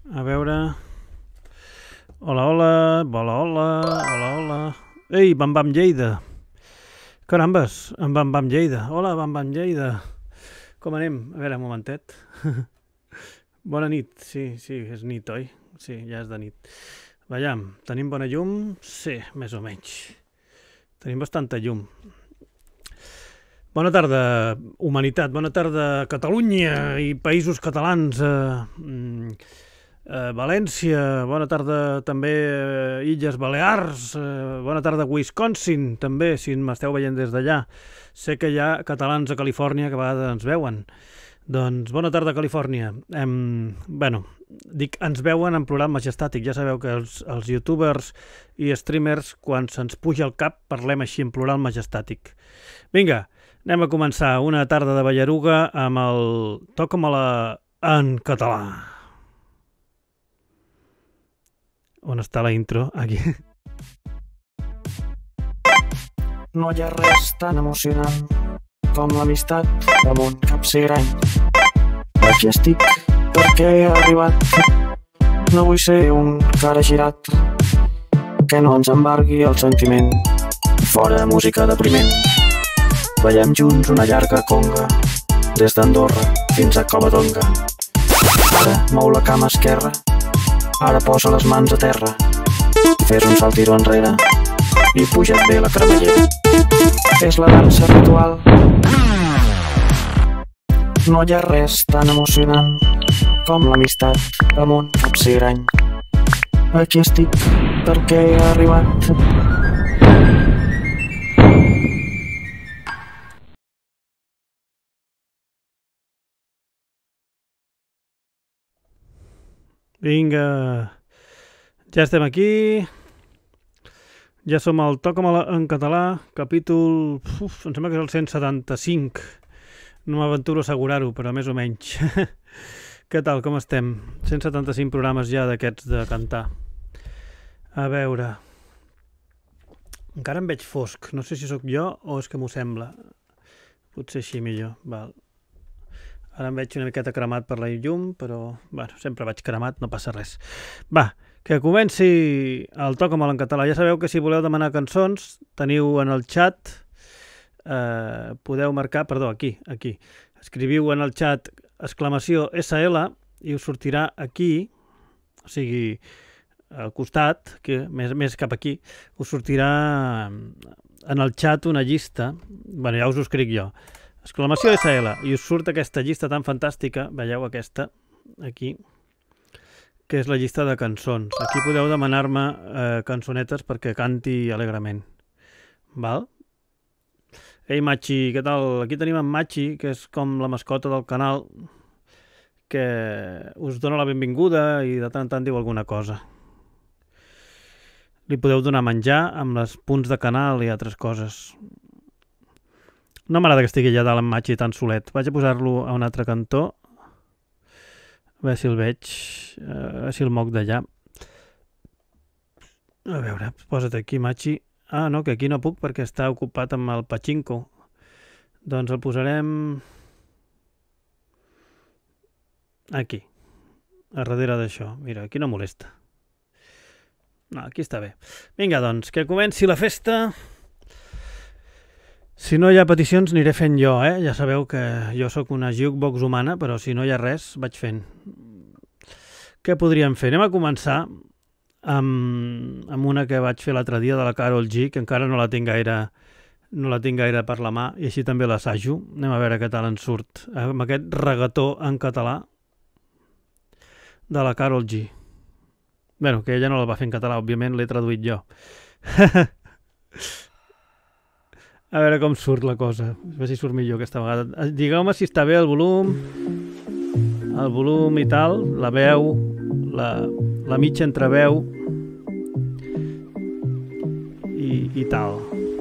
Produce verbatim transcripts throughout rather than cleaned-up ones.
A veure... Hola, hola, hola, hola, hola, hola... Ei, Bam Bam Lleida! Carambes, en Bam Bam Lleida. Hola, Bam Bam Lleida. Com anem? A veure, un momentet. Bona nit. Sí, sí, és nit, oi? Sí, ja és de nit. Veiem, tenim bona llum? Sí, més o menys. Tenim bastanta llum. Bona tarda, humanitat. Bona tarda, Catalunya i països catalans. Eh, eh, València. Bona tarda, també, eh, Illes Balears. Eh, bona tarda, Wisconsin, també, si m'esteu veient des d'allà. Sé que hi ha catalans a Califòrnia que a vegades ens veuen. Doncs bona tarda, Califòrnia. Em, bueno, dic ens veuen en plural majestàtic. Ja sabeu que els, els youtubers i streamers, quan se'ns puja al cap, parlem així en plural majestàtic. Vinga, anem a començar una tarda de Ballaruga amb el Toca-me-la en català. On està la intro? Aquí. No hi ha res tan emocionant com l'amistat damunt capsigrany. Aquí estic perquè he arribat. No vull ser un cara girat que no ens embargui el sentiment. Fora música depriment. Veiem junts una llarga conga des d'Andorra fins a Covadonga. Ara mou la cama esquerra, ara posa les mans a terra. Fes un saltiro enrere i puja't bé la cremallera. És la dansa ritual. No hi ha res tan emocionant com l'amistat damunt capsigrany. Aquí estic perquè he arribat. Vinga, ja estem aquí. Ja som al Toca-me-la en català, capítol... Uf, em sembla que és el cent setanta-cinc. No m'aventuro a assegurar-ho, però més o menys. Què tal, com estem? cent setanta-cinc programes ja d'aquests de cantar. A veure... Encara em veig fosc. No sé si sóc jo o és que m'ho sembla. Potser així millor. Val. Ara em veig una miqueta cremat per la llum, però bueno, sempre vaig cremat, no passa res. Va, que comenci el Toca-me-la en català. Ja sabeu que si voleu demanar cançons, teniu en el xat, eh, podeu marcar, perdó, aquí, aquí. Escriviu en el xat exclamació essa ele i us sortirà aquí, o sigui, al costat, que, més, més cap aquí, us sortirà en el xat una llista, bueno, ja us ho escric jo, exclamació essa ele, i us surt aquesta llista tan fantàstica, veieu aquesta, aquí, que és la llista de cançons. Aquí podeu demanar-me eh, cançonetes perquè canti alegrement. Val? Ei, Machi, què tal? Aquí tenim en Machi, que és com la mascota del canal, que us dona la benvinguda i de tant en tant diu alguna cosa. Li podeu donar menjar amb els punts de canal i altres coses. No m'agrada que estigui allà dalt en Machi tan solet. Vaig a posar-lo a un altre cantó. A veure si el veig. A veure si el moc d'allà. A veure, posa't aquí, Machi. Ah, no, que aquí no puc perquè està ocupat amb el pachinko. Doncs el posarem... aquí. A darrere d'això. Mira, aquí no molesta. No, aquí està bé. Vinga, doncs, que comenci la festa. Si no hi ha peticions, aniré fent jo, eh? Ja sabeu que jo sóc una jukebox humana, però si no hi ha res, vaig fent. Què podríem fer? Anem a començar amb, amb una que vaig fer l'altre dia de la Karol G, que encara no la tinc gaire, no la tinc gaire per la mà, i així també l'assajo. Anem a veure què tal en surt. Amb aquest regató en català de la Karol G. Bueno, que ella no la va fer en català, òbviament l'he traduït jo. A veure com surt la cosa. A veure si surt millor aquesta vegada. Digueu-me si està bé el volum, el volum i tal, la veu, la, la mitja entraveu i, i tal.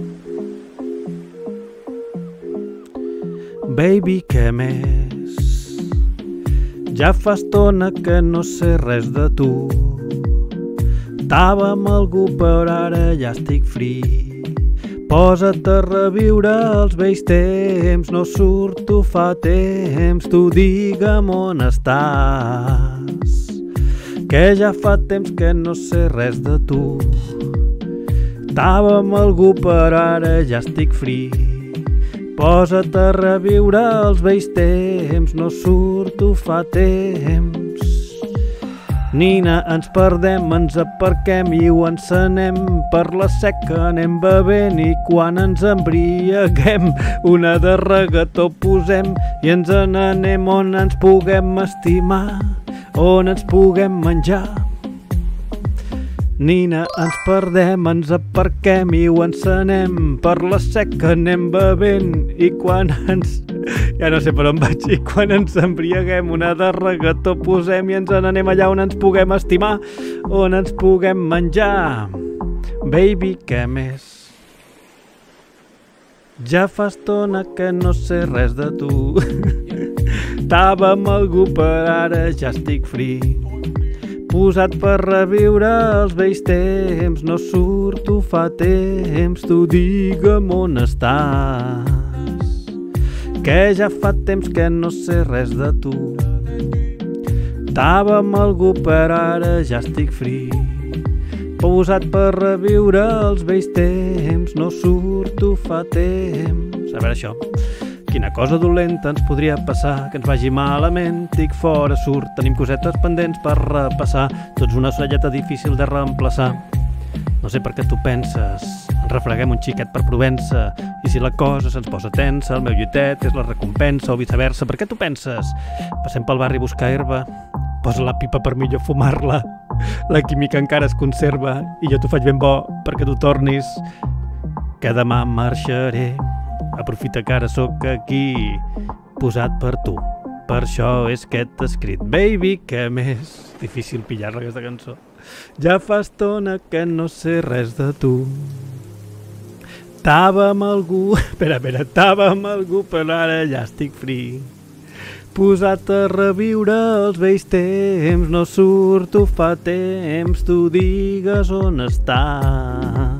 Baby, què més? Ja fa estona que no sé res de tu. Estava amb algú però ara ja estic free. Posa't a reviure els vells temps, no surto fa temps, tu digue'm on estàs. que ja fa temps que no sé res de tu. Estava amb algú però ara ja estic free. Posa't a reviure els vells temps, no surto fa temps. Nina, ens perdem, ens aparquem i ho encenem, per la seca anem bevent i quan ens embriaguem una de reggaetó posem i ens n'anem on ens puguem estimar, on ens puguem menjar. Nina, ens perdem, ens aparquem i ho encenem, per la seca anem bevent i quan ens... Ja no sé per on vaig. I quan ens embriaguem una de reggaetó posem i ens n'anem allà on ens puguem estimar, on ens puguem menjar. Baby, què més? Ja fa estona que no sé res de tu. Estava amb algú però ara ja estic free. Posat per reviure els vells temps, no surto fa temps, tu digue'm on estàs, que ja fa temps que no sé res de tu. Estava amb algú però ara ja estic free. Posat per reviure els vells temps, no surto fa temps. A veure això. Quina cosa dolenta ens podria passar, que ens vagi malament, tic fora surt, tenim cosetes pendents per repassar, tots una solleta difícil de reemplaçar. No sé per què tu penses, ens refreguem un xiquet per Provença, i si la cosa se'ns posa tensa, el meu lluitet és la recompensa, o viceversa, per què tu penses? Passem pel barri a buscar herba, posa la pipa per millor fumar-la, la química encara es conserva, i jo t'ho faig ben bo perquè tu tornis, que demà marxaré. Aprofita que ara sóc aquí, posat per tu. Per això és que t'he escrit. Baby, què més? Difícil pillar-la, aquesta cançó. Ja fa estona que no sé res de tu. Estava amb algú... Espera, espera, estava amb algú, però ara ja estic free. Posat a reviure els vells temps, no surto fa temps, tu digues on estàs.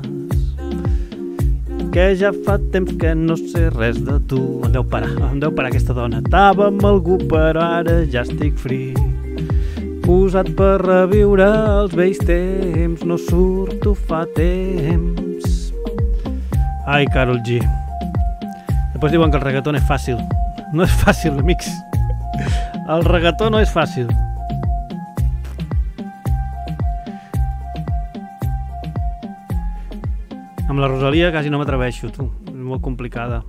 Que ja fa temps que no sé res de tu. Em deu parar, em deu parar aquesta dona. Estava amb algú però ara ja estic free. Posat per reviure els vells temps, no surto fa temps. Ai, Karol G. Després diuen que el reggaeton és fàcil. No és fàcil, amics. El reggaeton no és fàcil. Amb la Rosalia quasi no m'atreveixo, tu. És molt complicada.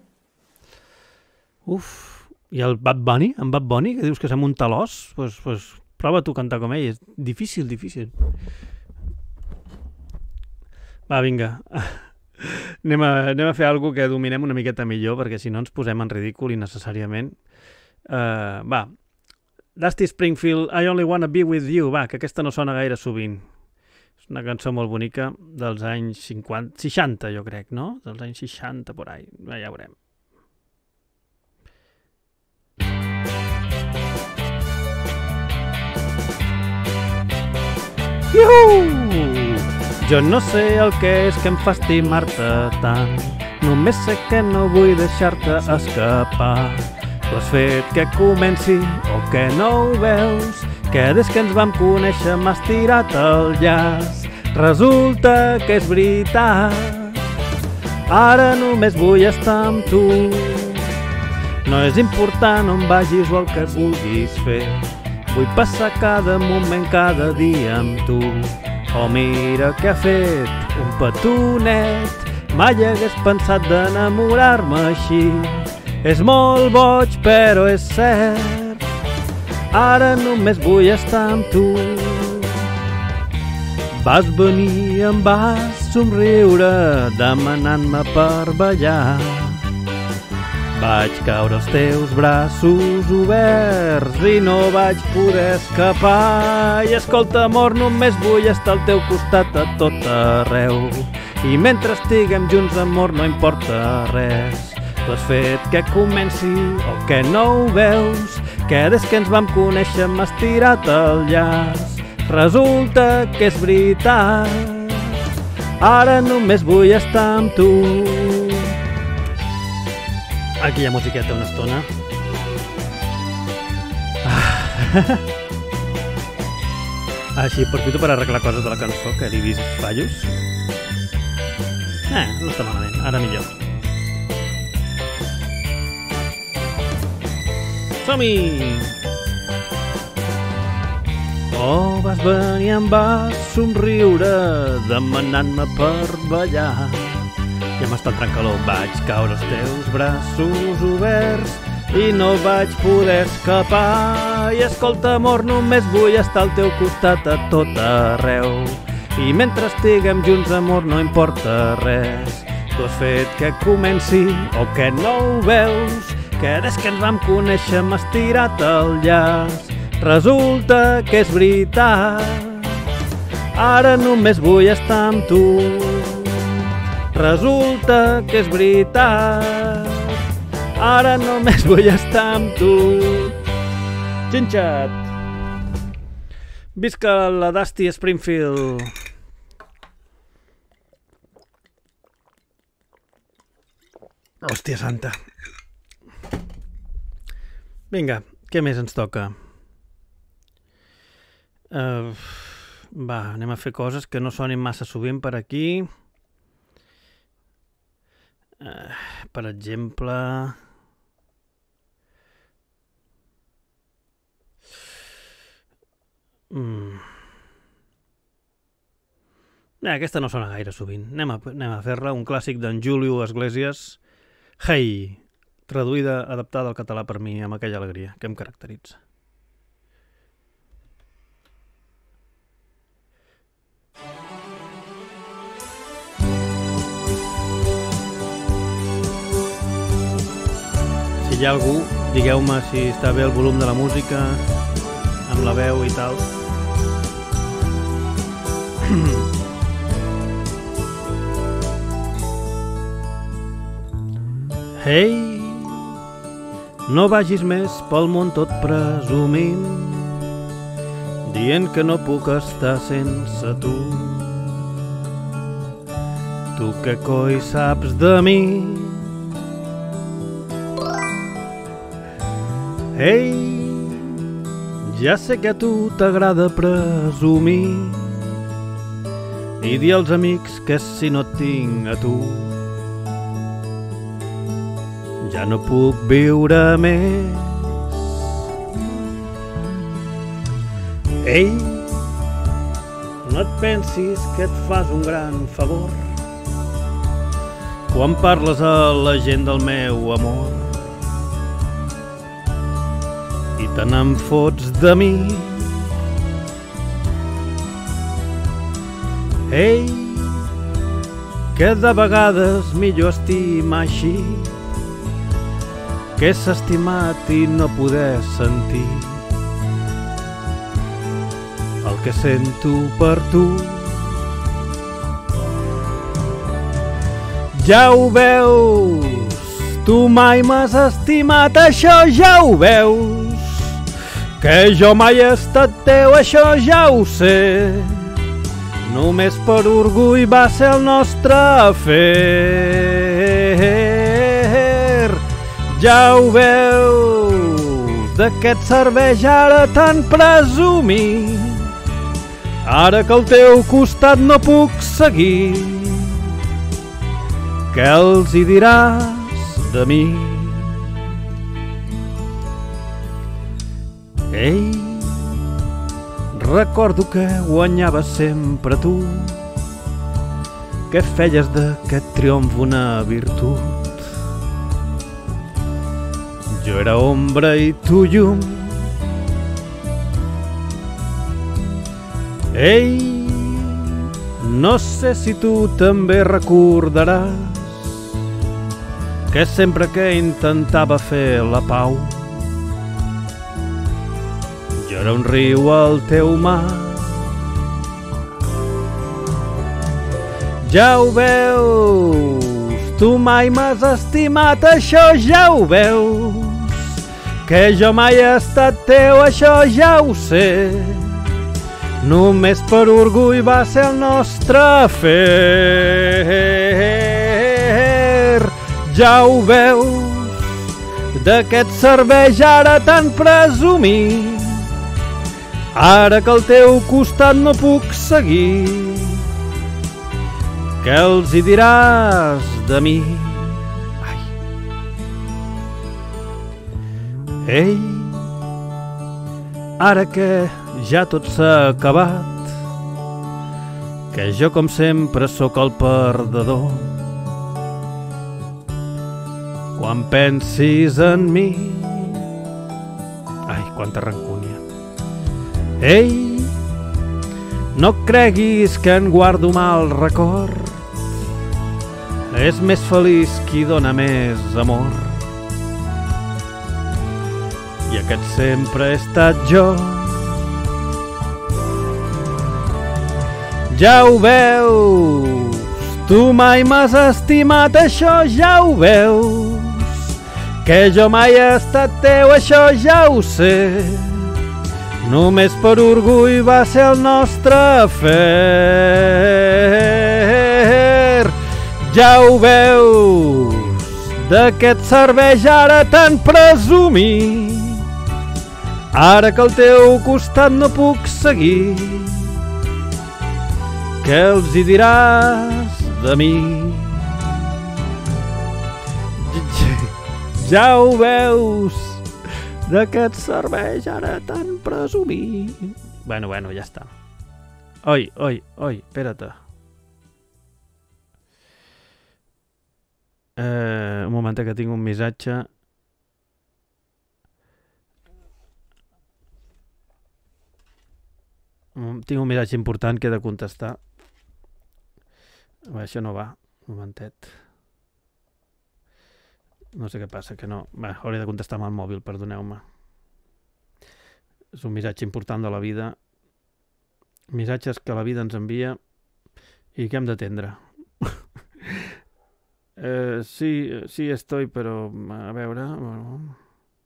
Uf. I el Bad Bunny? En Bad Bunny, que dius que és amb un talòs? Pues, pues prova tu cantar com ell. És difícil, difícil. Va, vinga. Anem a, anem a fer alguna cosa que dominem una miqueta millor, perquè si no ens posem en ridícul innecessàriament. Uh, va. Dusty Springfield, I Only Wanna Be With You. Va, que aquesta no sona gaire sovint. És una cançó molt bonica dels anys cinquanta, seixanta, jo crec, no? Dels anys seixanta, por ahí. Ja veurem. Iuhu! Jo no sé el que és que em fa estimar-te tant. Només sé que no vull deixar-te escapar. Tu has fet que comenci o que no ho veus, que des que ens vam conèixer m'has tirat el llaç. Resulta que és veritat, ara només vull estar amb tu. No és important on vagis o el que vulguis fer, vull passar cada moment, cada dia amb tu. Oh, mira què ha fet un petonet, mai hagués pensat d'enamorar-me així. És molt boig, però és cert, ara només vull estar amb tu. Vas venir, em vas somriure, demanant-me per ballar. Vaig caure als teus braços oberts i no vaig poder escapar. I escolta, amor, només vull estar al teu costat a tot arreu. I mentre estiguem junts, amor, no importa res. Tu has fet que comenci o que no ho veus, que des que ens vam conèixer m'has tirat el llaç. Resulta que és veritat, ara només vull estar amb tu. Aquí hi ha musiqueta una estona. Així, aprofito per arreglar coses de la cançó, que li he vist fallos. Eh, no està malament, ara millor. Som-hi! Oh, vas venir, em vas somriure, demanant-me per ballar. Ja m'està entrant calor, vaig caure als teus braços oberts i no vaig poder escapar. I escolta, amor, només vull estar al teu costat a tot arreu. I mentre estiguem junts, amor, no importa res. Tu has fet que comenci o que no ho veus, que des que ens vam conèixer m'has tirat el llaç. Resulta que és veritat, ara només vull estar amb tu. Resulta que és veritat, ara només vull estar amb tu. Xinxat! Visca la Dusty Springfield! Hòstia santa! Vinga, què més ens toca? Uh, va, anem a fer coses que no sonin massa sovint per aquí. Uh, per exemple... Mm. Eh, aquesta no sona gaire sovint. Anem a, anem a fer-la, un clàssic d'en Julio Iglesias. Hey! Traduïda, adaptada al català per mi, amb aquella alegria que em caracteritza. Si hi ha algú, digueu-me si està bé el volum de la música, amb la veu i tal. Hey, no vagis més pel món tot presumint, dient que no puc estar sense tu. Tu què coi saps de mi? Ei, ja sé que a tu t'agrada presumir i dir als amics que si no et tinc a tu ja no puc viure més. Ei, no et pensis que et fas un gran favor quan parles a la gent del meu amor i te n'en fots de mi. Ei, que de vegades millor estimar així que s'ha estimat i no poder sentir el que sento per tu. Ja ho veus, tu mai m'has estimat, això ja ho veus, que jo mai he estat teu, això ja ho sé. Només per orgull va ser el nostre afer. Ja ho veus, de què et serveix ara tant presumir? Ara que al teu costat no puc seguir, què els hi diràs de mi? Ei, recordo que guanyaves sempre tu, que feies d'aquest triomf una virtut. Jo era ombra i tu llum. Ei, no sé si tu també recordaràs que sempre que intentava fer la pau jo era un riu al teu mar. Ja ho veus, tu mai m'has estimat, això ja ho veus, que jo mai he estat teu, això ja ho sé. Només per orgull va ser el nostre afer. Ja ho veus, de què et serveix ara tant presumir? Ara que al teu costat no puc seguir, què els hi diràs de mi? Ai. Ei, ara que ja tot s'ha acabat, que jo com sempre sóc el perdedor, quan pensis en mi... Ai, quanta rancúnia. Ei, no creguis que en guardo mal record, és més feliç qui dona més amor. I aquest sempre he estat jo. Ja ho veus, tu mai m'has estimat, això ja ho veus, que jo mai he estat teu, això ja ho sé. Només per orgull va ser el nostre afer. Ja ho veus, de què et serveix ara tant presumir? Ara que al teu costat no puc seguir, què els hi diràs de mi? Ja ho veus, de què et serveix ara tant presumir? Bueno, bueno, ja està. Oi, oi, oi, espera't. Eh, un moment que tinc un missatge. Tinc un missatge important que he de contestar. Bé, això no va. Un momentet. No sé què passa, que no... Bé, hauré de contestar amb el mòbil, perdoneu-me. És un missatge important de la vida. Missatges que la vida ens envia i que hem d'atendre. eh, sí, sí estoy, però a veure... Bueno...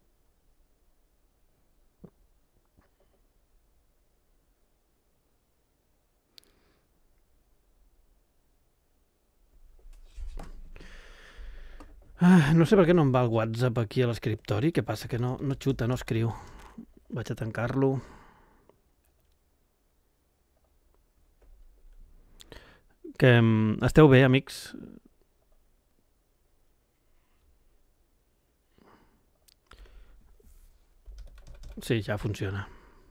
Ah, no sé per què no em va el WhatsApp aquí a l'escriptori. Què passa? Que no, no xuta, no escriu. Vaig a tancar-lo. Que esteu bé, amics? Sí, ja funciona.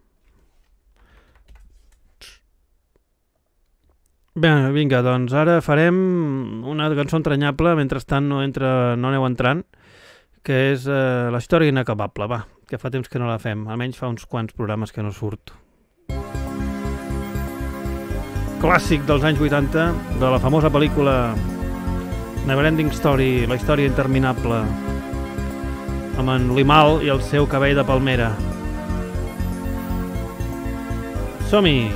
Bé, vinga, doncs ara farem una cançó entranyable, mentrestant no entra, no aneu entrant, que és eh, La història inacabable, va, que fa temps que no la fem, almenys fa uns quants programes que no surt. Clàssic dels anys vuitanta, de la famosa pel·lícula Neverending Story, La història interminable, amb en Limal i el seu cabell de palmera. Som-hi!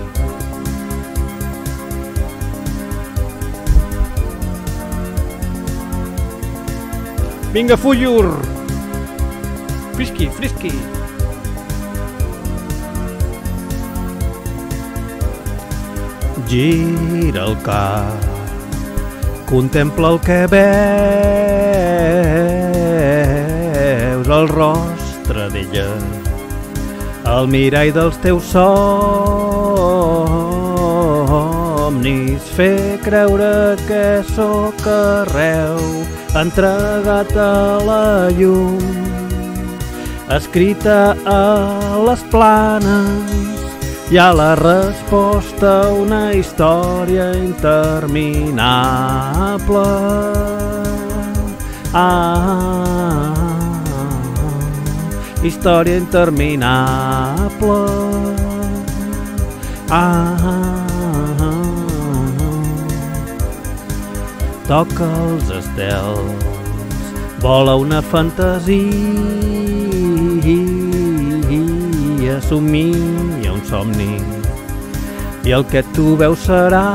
Vinga, Fullur! Frisqui, frisqui! Gira el cap, contempla el que veus, el rostre d'ella, el mirall dels teus somnis, fer creure que sóc arreu, entregat a la llum, escrita a les planes, hi ha la resposta a una història interminable. Ah, història interminable. Ah, toca els estels, vola una fantasia, somia un somni, i el que tu veus serà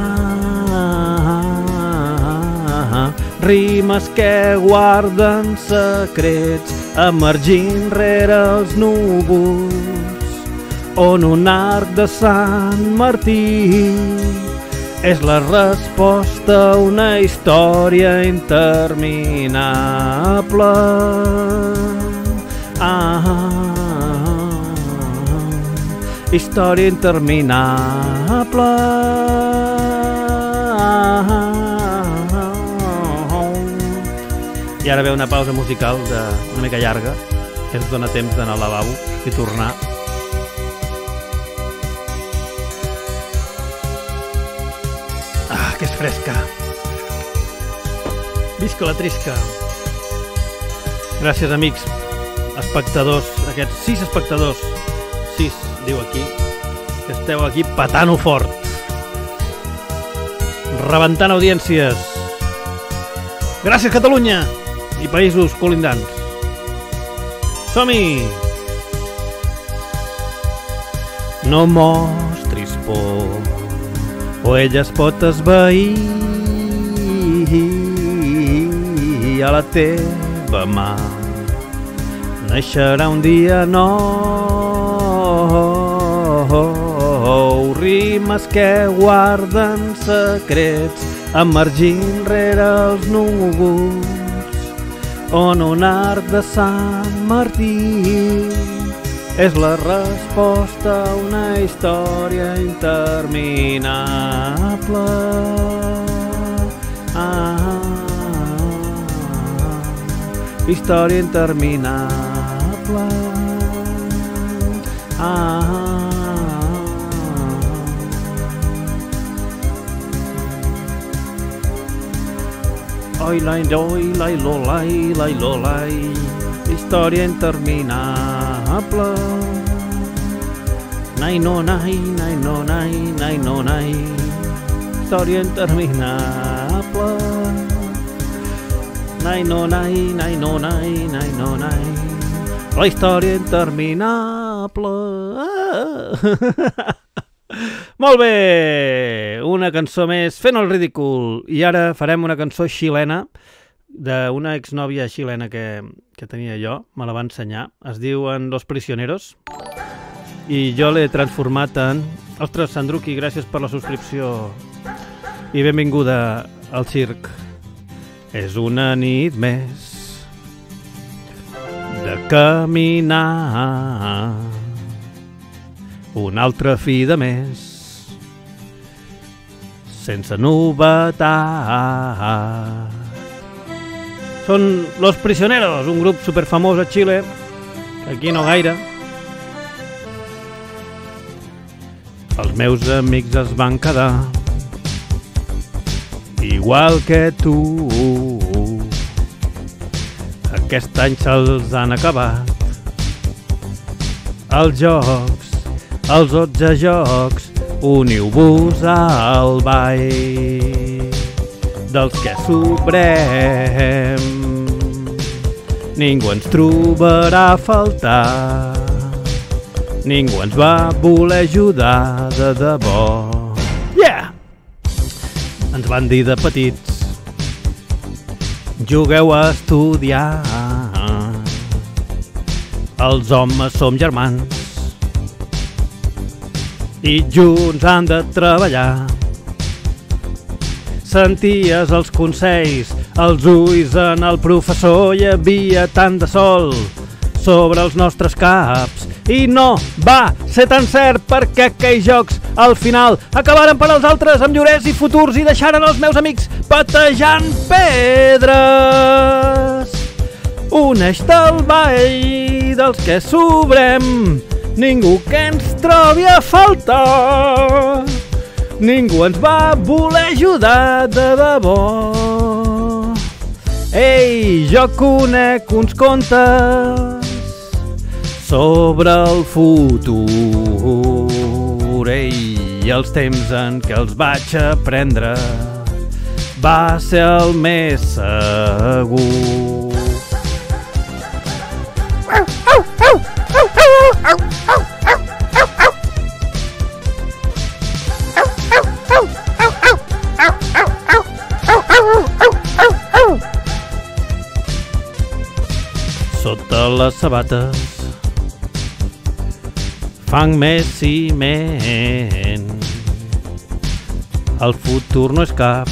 rimes que guarden secrets, emergint rere els núvols, on un arc de Sant Martí és la resposta a una història interminable. Ah, història interminable. I ara ve una pausa musical de una mica llarga, que ens dona temps d'anar al lavabo i tornar. Ah, que és fresca. Visca la trisca. Gràcies, amics, espectadors, aquests sis espectadors, sis, diu aquí, que esteu aquí patant-ho fort, rebentant audiències. Gràcies, Catalunya i països colindants. Som-hi! No mostris por, o ella es pot esvair a la teva mà. Naixerà un dia nou, rimes que guarden secrets, emergint rere els núvols, on un arc de Sant Martí és la resposta a una història interminable. Ah, història interminable. Ah, oi lai oi lai lo lai lai lo lai, història interminable. Nai no nai nai no nai nai no nai, història interminable. Nai no nai nai no nai nai no nai, la història interminable. Ah. Molt bé, una cançó més fent el ridícul. I ara farem una cançó xilena d'una exnòvia xilena que, que tenia jo, me la va ensenyar. Es diuen Los Prisioneros i jo l'he transformat en... Ostres, Sandruki, gràcies per la subscripció i benvinguda al circ. És una nit més de caminar, una altra fi de mes, sense novetat. Són Los Prisioneros, un grup superfamós a Xile, aquí no gaire. Els meus amics es van quedar igual que tu. Aquest any se'ls han acabat els jocs, els dotze jocs. Uniu-vos al ball dels que sobrem. Ningú ens trobarà a faltar, ningú ens va voler ajudar de debò. Yeah! Ens van dir de petits, jugueu a estudiar, els homes som germans i junts han de treballar. Senties els consells, els ulls en el professor, hi havia tant de sol sobre els nostres caps. I no va ser tan cert, perquè aquells jocs al final acabaren per als altres amb llorers i futurs i deixaren els meus amics patejant pedres. Uneix del ball dels que sobrem, ningú que ens trobi a faltar, ningú ens va voler ajudar de debò. Ei, jo conec uns contes sobre el futur, ei, els temps en què els vaig aprendre va ser el més segur. Sota les sabates fang més ciment, el futur no és cap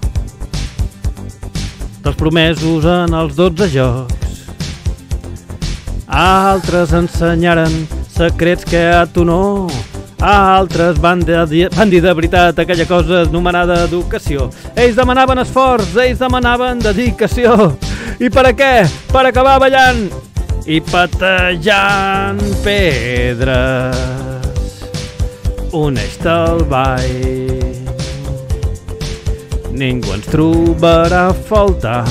dels promesos en els dotze jocs. Altres ensenyaren secrets que a tu no, a altres van, de, van dir de veritat aquella cosa anomenada educació. Ells demanaven esforç, ells demanaven dedicació. I per a què? Per acabar ballant i patejant pedres. Uneix-te al ball, ningú ens trobarà a faltar,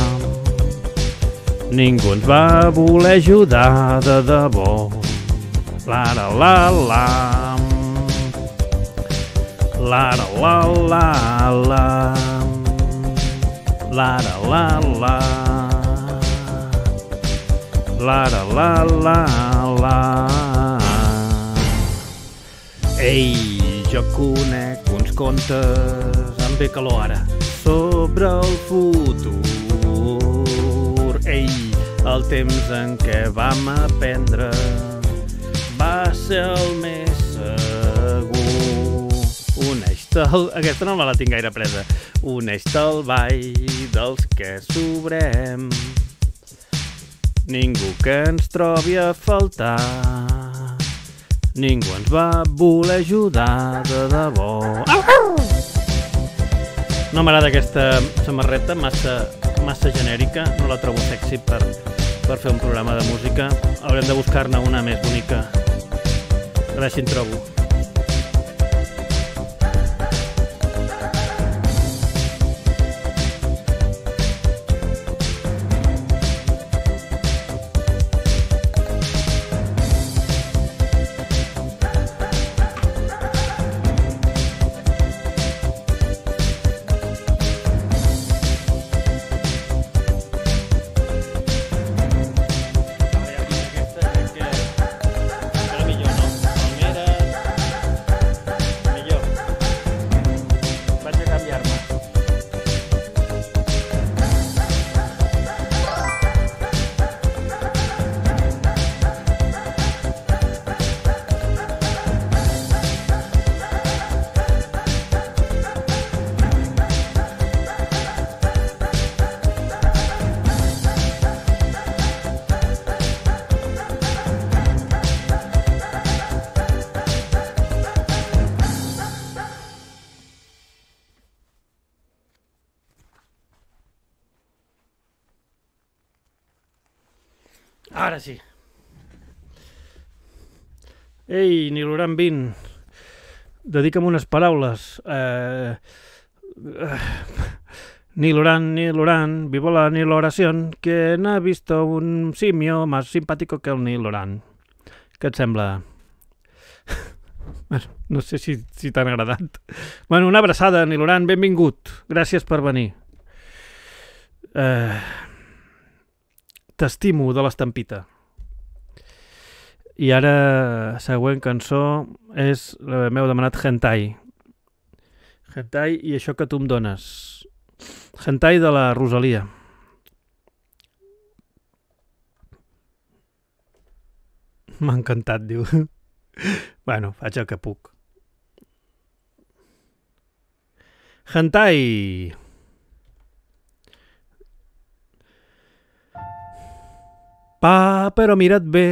ningú ens va voler ajudar de debò. La la la la, la la la la, la la la, la la la la. Ei, jo conec uns contes amb bé calor ara sobre el futur. Ei, el temps en què vam aprendre va ser el més segur. Uneix-te al... Aquesta no me la tinc gaire presa. Uneix-te al ball dels que sobrem, ningú que ens trobi a faltar, ningú ens va voler ajudar de debò. No m'agrada aquesta samarreta, massa, massa genèrica, no la trobo sexy per, per fer un programa de música. Haurem de buscar-ne una més bonica. A veure si en trobo. Ara sí. Ei, Niloran vint, dedica'm unes paraules. Eh, eh, Niloran, Niloran, vivo la Niloración, ¿quién ha visto un simio más simpático que el Niloran? Què et sembla? Bueno, no sé si, si t'han agradat. Bueno, una abraçada, Niloran, benvingut. Gràcies per venir. Eh... T'estimo de l'estampita. I ara, següent cançó és, m'heu demanat Hentai. Hentai i això que tu em dones. Hentai de la Rosalia. M'ha encantat, diu. Bueno, faig el que puc. Hentai. Pa, però mira't bé,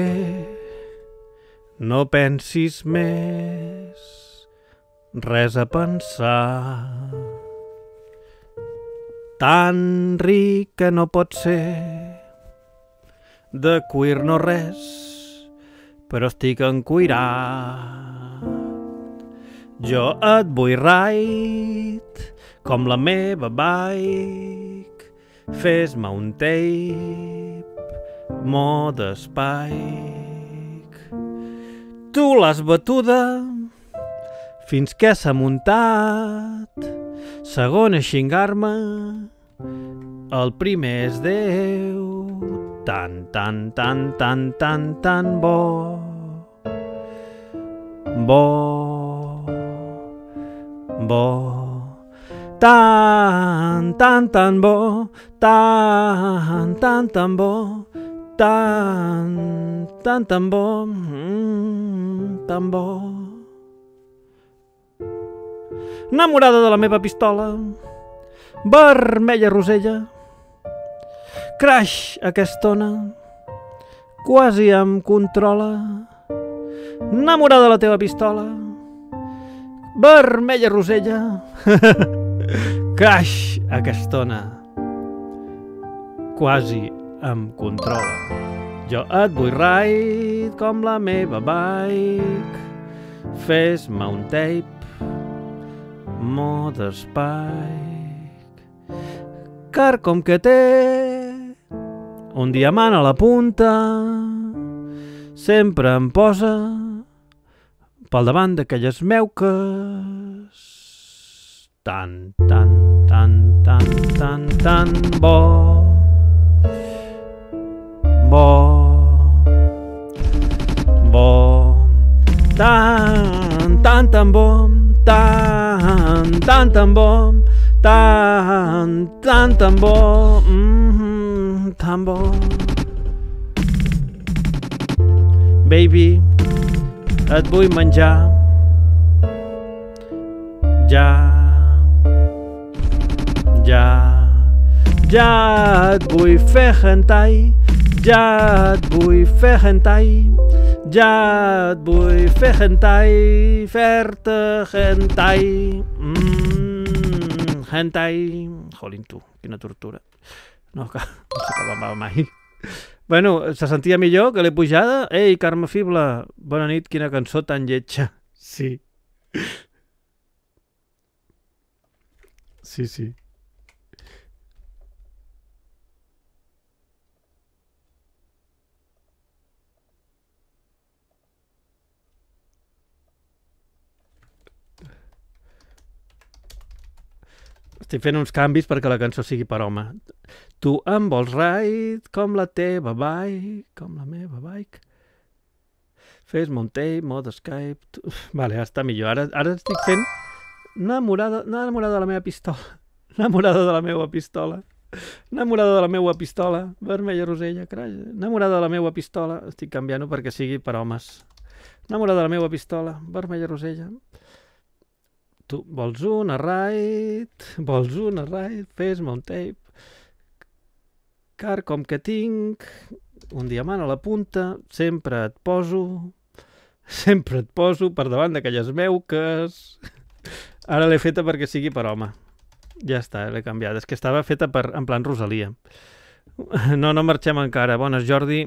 no pensis més, res a pensar. Tan ric que no pot ser, de cuir no res, però estic encuirat. Jo et vull right, com la meva bike, fes-me un tape, mode Spike. Tu l'has batuda fins que s'ha muntat. Segon a xingar-me, el primer és Déu. Tan, tan, tan, tan, tan, tan bo. Bo. Bo. Tan, tan, tan bo. Tan, tan, tan bo. Tan, tan, tan bo, mm, tan bo. Enamorada de la meva pistola, vermella rosella, crash aquesta ona, quasi em controla. enamorada de la teva pistola, vermella rosella, caix aquesta quasi em controla. Jo et vull ride com la meva bike, fes-me un tape, mode spike, car com que té un diamant a la punta, sempre em posa pel davant d'aquelles meuques. Tan, tan, tan, tan, tan, tan bo. Bo. Bo. Tan, tan, tan bo. Tan, tan, tan bo. Tan, tan, tan bo. Mm-hmm, tan bo. Baby, et vull menjar. Ja. Ja. Ja et vull fer hentai. Ja et vull fer hentai. Ja et vull fer hentai. Fer-te hentai. Mmm, hentai. Jolín, tu, quina tortura. No, que no s'acabava mai. Bueno, se sentia millor que l'he pujada. Ei, Carme Fible, bona nit, quina cançó tan lletja. Sí. Sí, sí. Estic fent uns canvis perquè la cançó sigui per home. Tu em vols ride com la teva bike, com la meva bike. Fes-me un tape, mode Skype... Tu... Vale, està millor. Ara, ara estic fent enamorada, enamorada de la meva pistola. Enamorada de la meva pistola. Enamorada de la meva pistola. Vermella rosella, carai. Enamorada de la meva pistola. Estic canviant-ho perquè sigui per homes. Enamorada de la meva pistola. Vermella rosella. Tu vols una ride, vols una ride, fes-me un tape. Car com que tinc un diamant a la punta, sempre et poso, sempre et poso per davant d'aquelles meuques. Ara l'he feta perquè sigui per home. Ja està, l'he canviat. És que estava feta per, en plan Rosalia. No, no marxem encara. Bones, Jordi.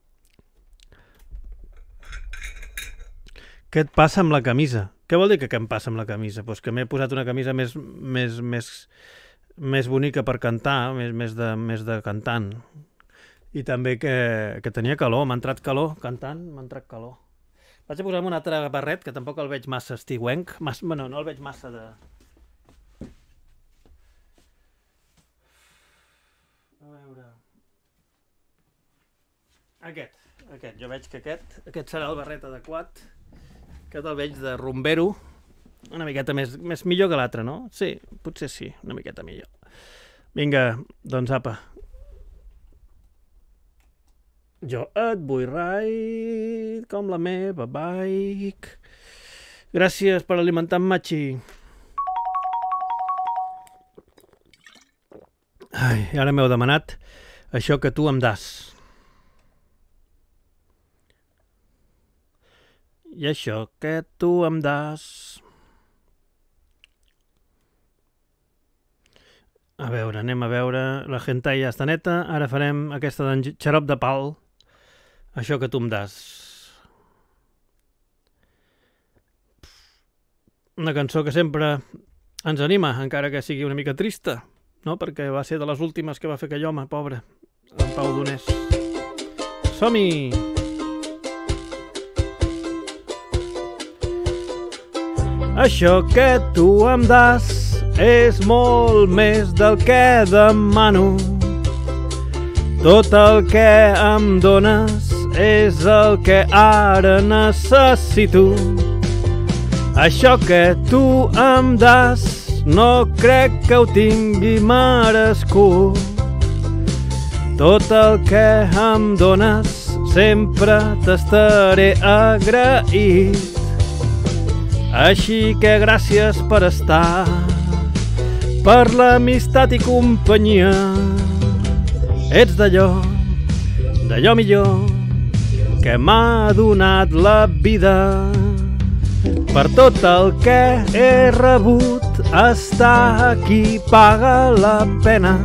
Què et passa amb la camisa? Què vol dir que què em passa amb la camisa? Pues que m'he posat una camisa més, més, més, més bonica per cantar, més, més, de, més de cantant. I també que, que tenia calor, m'ha entrat calor cantant, m'ha entrat calor. Vaig a posar-me un altre barret, que tampoc el veig massa estiuenc. Mas, bueno, no el veig massa de... A veure... Aquest, aquest. Jo veig que aquest, aquest serà el barret adequat. Aquest el veig de rumbero, una miqueta més, més millor que l'altre, no? Sí, potser sí, una miqueta millor. Vinga, doncs apa. Jo et vull ride com la meva bike. Gràcies per alimentar en Machi. Ai, ara m'heu demanat això que tu em das. I això que tu em das... A veure, anem a veure... La hentai ja està neta. Ara farem aquesta d'en Xarop de Pal. Això que tu em das. Una cançó que sempre ens anima, encara que sigui una mica trista, no? Perquè va ser de les últimes que va fer aquell home, pobre, en Pau Donés. Som-hi! Això que tu em das és molt més del que demano. Tot el que em dones és el que ara necessito. Això que tu em das no crec que ho tingui merescut. Tot el que em dones sempre t'estaré agraït. Així que gràcies per estar, per l'amistat i companyia. Ets d'allò, d'allò millor que m'ha donat la vida. Per tot el que he rebut, estar aquí paga la pena.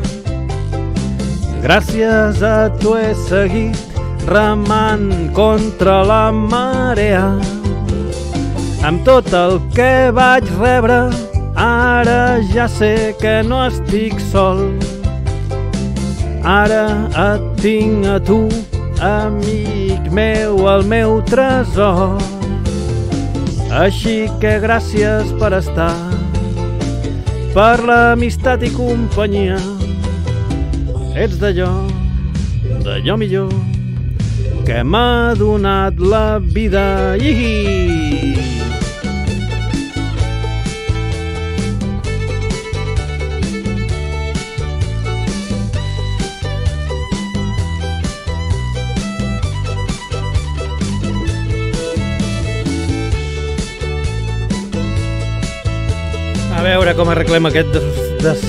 Gràcies a tu he seguit remant contra la marea. Amb tot el que vaig rebre, ara ja sé que no estic sol. Ara et tinc a tu, amic meu, el meu tresor. Així que gràcies per estar, per l'amistat i companyia. Ets d'allò, d'allò millor, que m'ha donat la vida. Ihi! A veure com arreglem aquest des... des...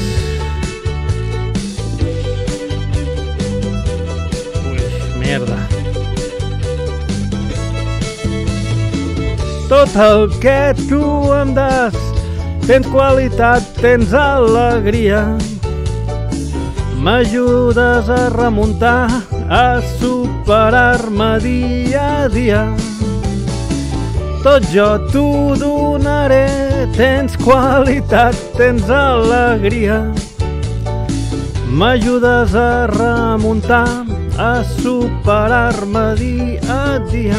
Ui, merda. Tot el que tu em das, tens qualitat, tens alegria. M'ajudes a remuntar, a superar-me dia a dia. Tot jo t'ho donaré, tens qualitat, tens alegria. M'ajudes a remuntar, a superar-me dia a dia.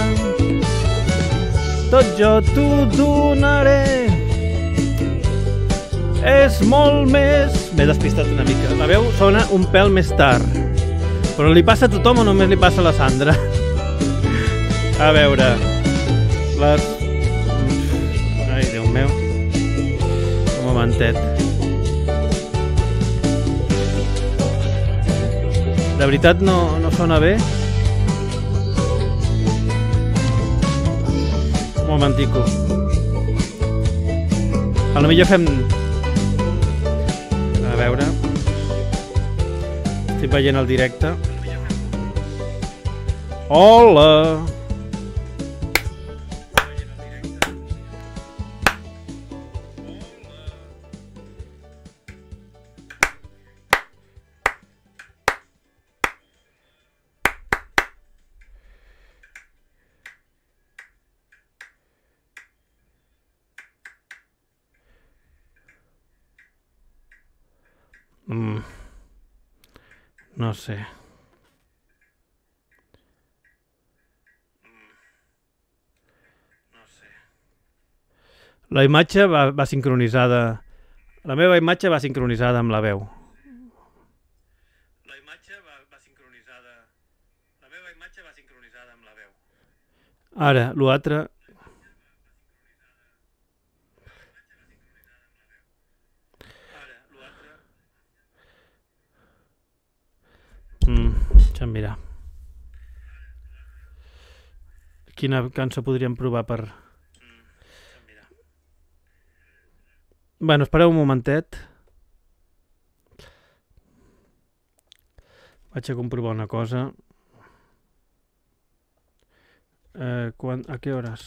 Tot jo t'ho donaré. És molt més... M'he despistat una mica. La veu sona un pèl més tard. Però li passa a tothom o només li passa a la Sandra? A veure... Les... Ai, Déu meu. Un momentet. De veritat no, no sona bé? Un momentico. A lo millor fem... A veure... Estic veient el directe. Hola! Mm. No sé. No sé. La imatge va, va sincronitzada... La meva imatge va sincronitzada amb la veu. La imatge va, va sincronitzada... La meva imatge va sincronitzada amb la veu. Ara, l'altre... Mm, deixa'm mirar. Quina cançó podríem provar per... Bueno, espereu un momentet. Vaig a comprovar una cosa. Eh, quan... A què hores?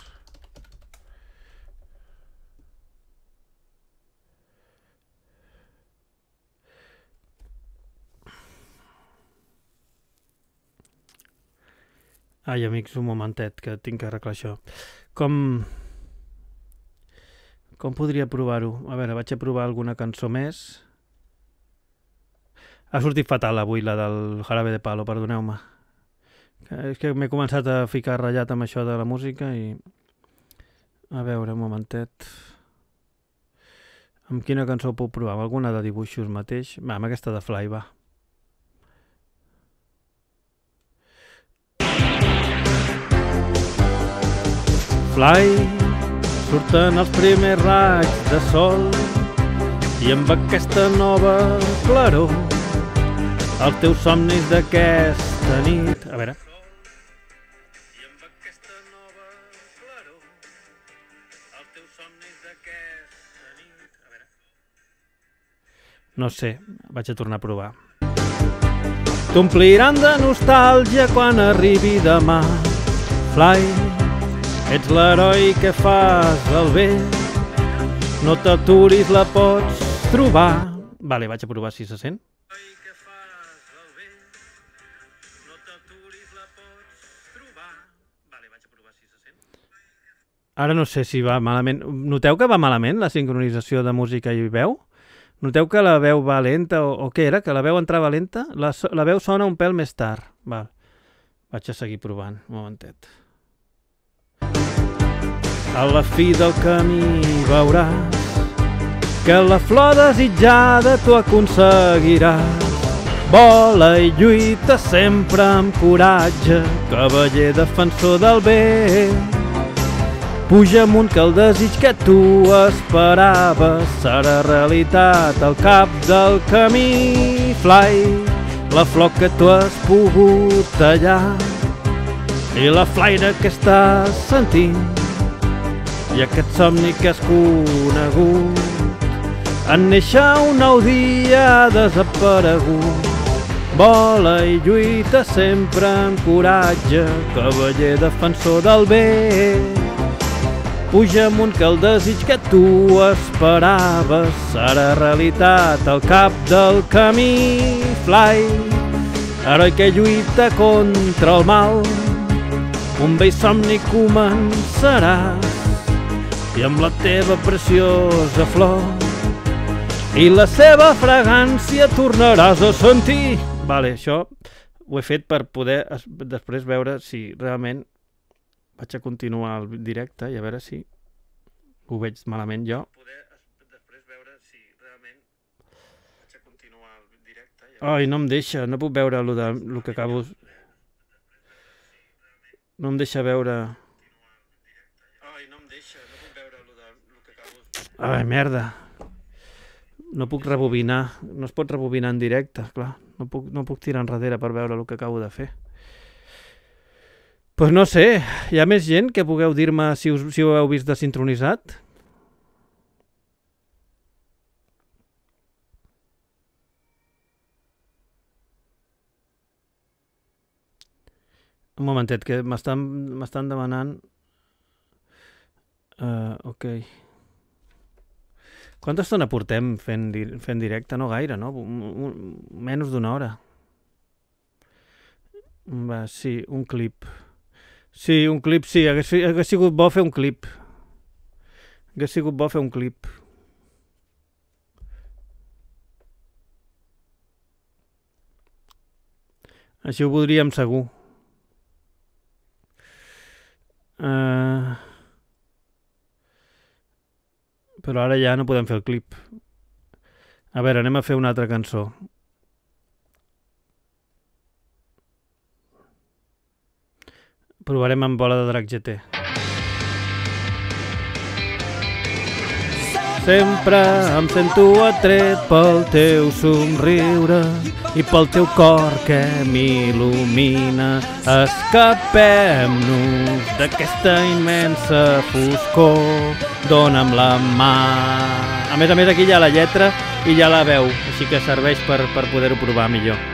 Ai, amics, un momentet, que tinc que arreglar això. Com... Com podria provar-ho? A veure, vaig a provar alguna cançó més. Ha sortit fatal avui, la del Jarabe de Palo, perdoneu-me. És que m'he començat a ficar ratllat amb això de la música i... A veure, un momentet... Amb quina cançó puc provar? Amb alguna de dibuixos mateix? Va, amb aquesta de Fly, va. Fly, surten els primers raigs de sol i amb aquesta nova claror els teus somnis d'aquesta nit... A veure... I amb aquesta nova claror els teus somnis d'aquesta nit... A veure... No sé, vaig a tornar a provar. T'ompliran de nostàlgia quan arribi demà. Fly, ets l'heroi que fas el bé, no t'aturis, la pots trobar. Vale, vaig a provar si se sent. Ara no sé si va malament. Noteu que va malament la sincronització de música i veu? Noteu que la veu va lenta o, o què era? Que la veu entrava lenta? La, la veu sona un pèl més tard. Val. Vaig a seguir provant, un momentet. A la fi del camí veuràs que la flor desitjada tu aconseguiràs. Vola i lluita sempre amb coratge, cavaller defensor del bé. Puja amunt que el desig que tu esperaves serà realitat al cap del camí. Fly, la flor que tu has pogut tallar i la flaire que estàs sentint i aquest somni que has conegut. En néixer un nou dia ha desaparegut. Vola i lluita sempre amb coratge, cavaller defensor del bé. Puja amunt que el desig que tu esperaves serà realitat al cap del camí. Fly, heroi que lluita contra el mal, un vell somni començaràs i amb la teva preciosa flor i la seva fragància tornaràs a sentir. Vale, això ho he fet per poder després veure si realment vaig a continuar el directe i a veure si ho veig malament jo. Ai, no em deixa, no puc veure el de, el que acabo... No em deixa veure... Ai, merda. No puc rebobinar, no es pot rebobinar en directe, clar. No puc, no puc tirar enrere per veure el que acabo de fer. Pues no sé, hi ha més gent que pugueu dir-me si, us, si ho heu vist desincronitzat? Un momentet, que m'estan demanant... Uh, ok. Quanta estona portem fent, fent directe? No gaire, no? Menys d'una hora. Va, sí, un clip. Sí, un clip, sí. Hagués, hagués sigut bo fer un clip. Hagués sigut bo fer un clip. Així ho voldríem segur. Uh... Però ara ja no podem fer el clip. A veure, anem a fer una altra cançó. Provarem amb Bola de Drac G T. Sempre em sento atret pel teu somriure i pel teu cor que m'il·lumina. Escapem-nos d'aquesta immensa foscor, dona'm la mà. A més a més aquí hi ha la lletra i hi ha la veu, així que serveix per, per poder-ho provar millor.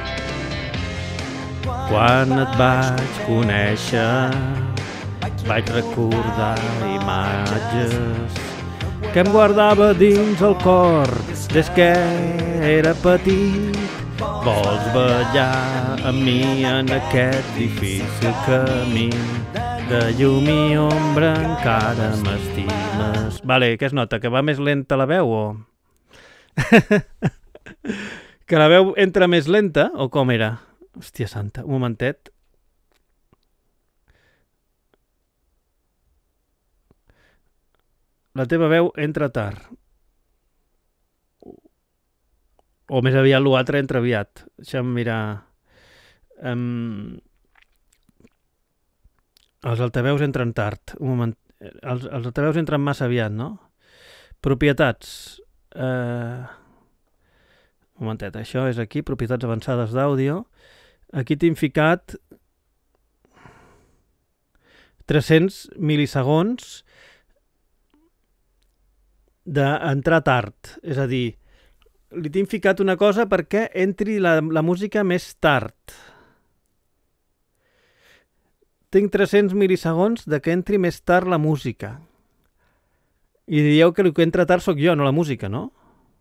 Quan et vaig conèixer vaig recordar imatges que em guardava dins el cor des que era petit. Vols ballar amb mi en aquest difícil camí de llum i ombra, encara m'estimes. Vale, què es nota? Que va més lenta la veu o...? Que la veu entra més lenta o com era? Hòstia santa, un momentet. La teva veu entra tard. O més aviat l'altre entra aviat. Deixa'm mirar... Um... Els altaveus entren tard. Un moment... els, els altaveus entren massa aviat, no? Propietats. Uh... Un momentet, això és aquí, propietats avançades d'àudio. Aquí tinc ficat tres-cents milisegons d'entrar tard. És a dir, li tinc ficat una cosa perquè entri la, la música més tard. tinc tres-cents milisegons de que entri més tard la música. I dieu que el que entra tard sóc jo, no la música, no?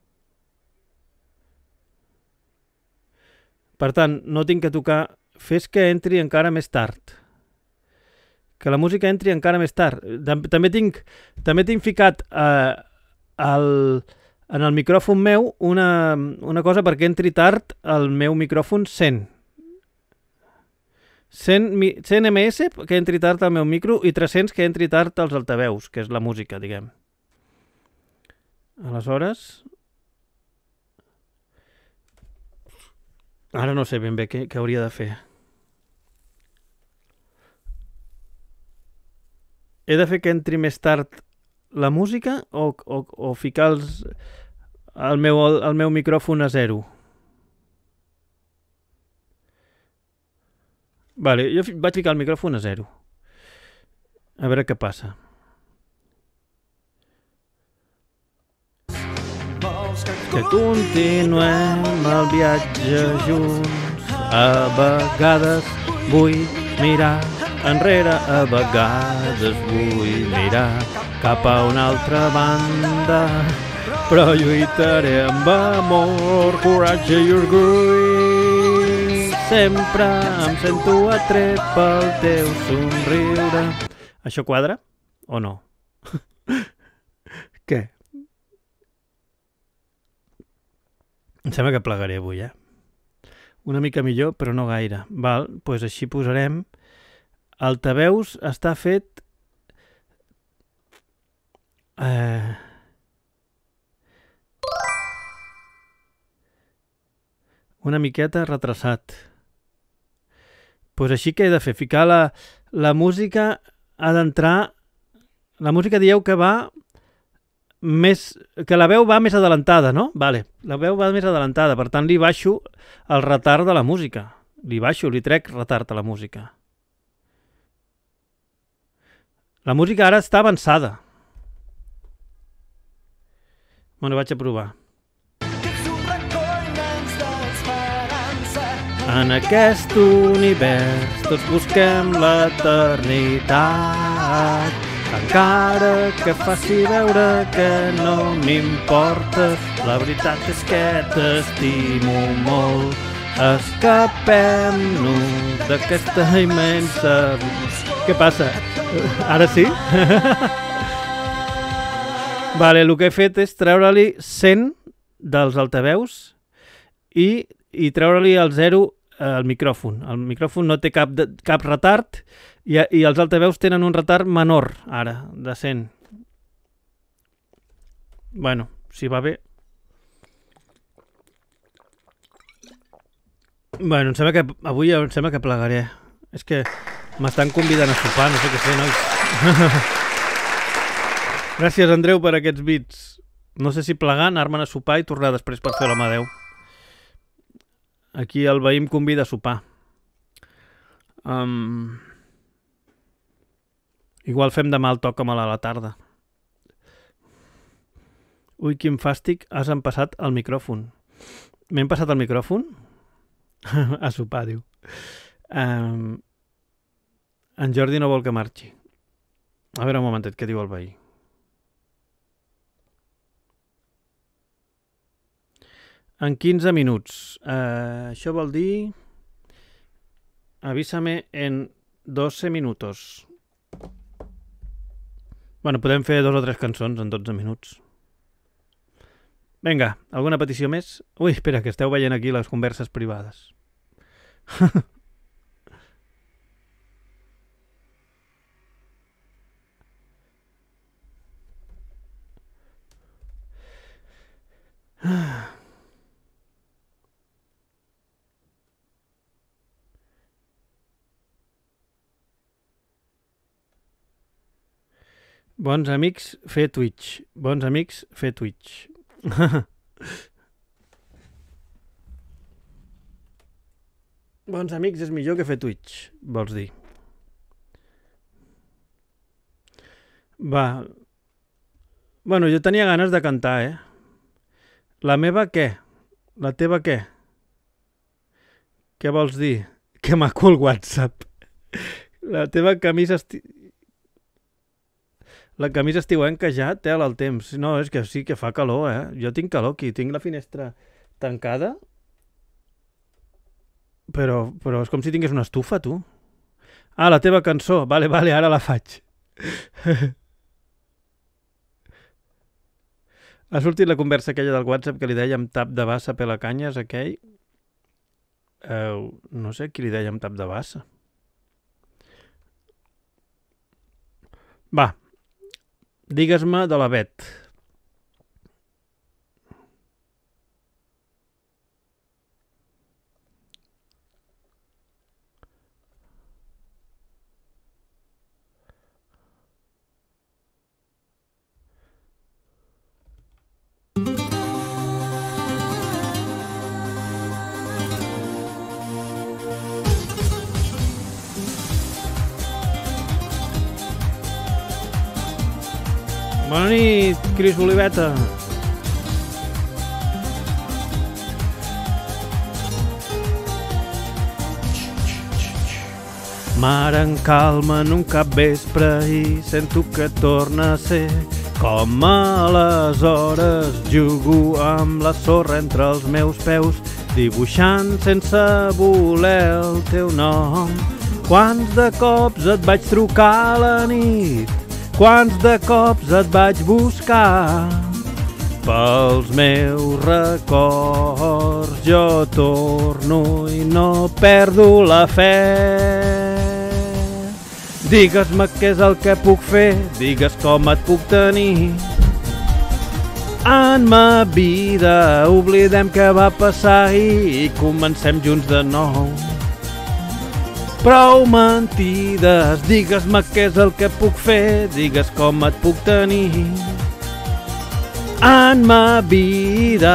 Per tant, no tinc que tocar... Fes que entri encara més tard. Que la música entri encara més tard. També tinc, també tinc ficat eh, el, en el micròfon meu una, una cosa perquè entri tard el meu micròfon cent. cent, cent ms que entri tard el meu micro i tres-cents que entri tard els altaveus, que és la música, diguem. Aleshores... Ara no sé ben bé què, què hauria de fer. He de fer que entri més tard la música o, o, o ficar els, el, meu, el, el meu micròfon a zero? Vale, jo vaig ficar el micròfon a zero. A veure què passa. Que continuem el viatge junts. A vegades vull mirar enrere, a vegades vull mirar cap a una altra banda, però lluitaré amb amor, coratge i orgull. Sempre em sento atret pel teu somriure. Això quadra o no? Què? Em sembla que plegaré avui, eh? Una mica millor, però no gaire. Val, doncs així posarem... Altaveus està fet... Eh... Una miqueta retrasat. Doncs així que he de fer? Ficar la, la música ha d'entrar... La música dieu que va... més que la veu va més adelantada, no? Vale, la veu va més adelantada, per tant li baixo el retard de la música. Li baixo, li trec retard a la música. La música ara està avançada. Bueno, vaig a provar. En aquest univers tots busquem l'eternitat, encara que faci veure que no m'importes, la veritat és que t'estimo molt. Escapem-nos d'aquesta immensa... Què passa? Ara sí? Vale, el que he fet és treure-li cent dels altaveus i, i treure-li el zero al micròfon. El micròfon no té cap, de, cap retard i, i els altaveus tenen un retard menor, ara, de cent. Bueno, si va bé. Bueno, em sembla que avui em sembla que plegaré. És que m'estan convidant a sopar, no sé què fer, nois. Gràcies, Andreu, per aquests bits. No sé si plegar, anar-me'n a sopar i tornar després per fer la mà Déu. Aquí el veí em convida a sopar. Um... Igual fem demà el toc amb a la tarda. Ui, quin fàstic, has empassat el micròfon. M'he empassat el micròfon? A sopar, diu. Um... En Jordi no vol que marxi. A veure un momentet, què diu el veí? En quinze minuts. Uh, això vol dir... Avísame en doce minutos. Bueno, podem fer dos o tres cançons en dotze minuts. Vinga, alguna petició més? Ui, espera, que esteu veient aquí les converses privades. Bons amics, fer Twitch. Bons amics, fer Twitch. Bons amics és millor que fer Twitch, vols dir. Va. Bueno, jo tenia ganes de cantar, eh? La meva què? La teva què? Què vols dir? Que maco el WhatsApp. La teva camisa esti... La camisa estiuenca ja té el temps. No, és que sí que fa calor, eh? Jo tinc calor aquí, tinc la finestra tancada, però, però és com si tingués una estufa, tu. Ah, la teva cançó. Vale, vale, ara la faig. Ha sortit la conversa aquella del WhatsApp que li dèiem tap de bassa per la canyes, aquell. Eh, no sé qui li dèiem tap de bassa. Va, digues-me de la Bet. Bona nit, Cris Oliveta. Mar en calma en un capvespre i sento que torna a ser com aleshores. Jugo amb la sorra entre els meus peus, dibuixant sense voler el teu nom. Quants de cops et vaig trucar a la nit, quants de cops et vaig buscar. Pels meus records jo torno i no perdo la fe. Digues-me què és el que puc fer, digues com et puc tenir. En ma vida oblidem què va passar ahir i comencem junts de nou. Prou mentides, digues-me què és el que puc fer, digues com et puc tenir. En ma vida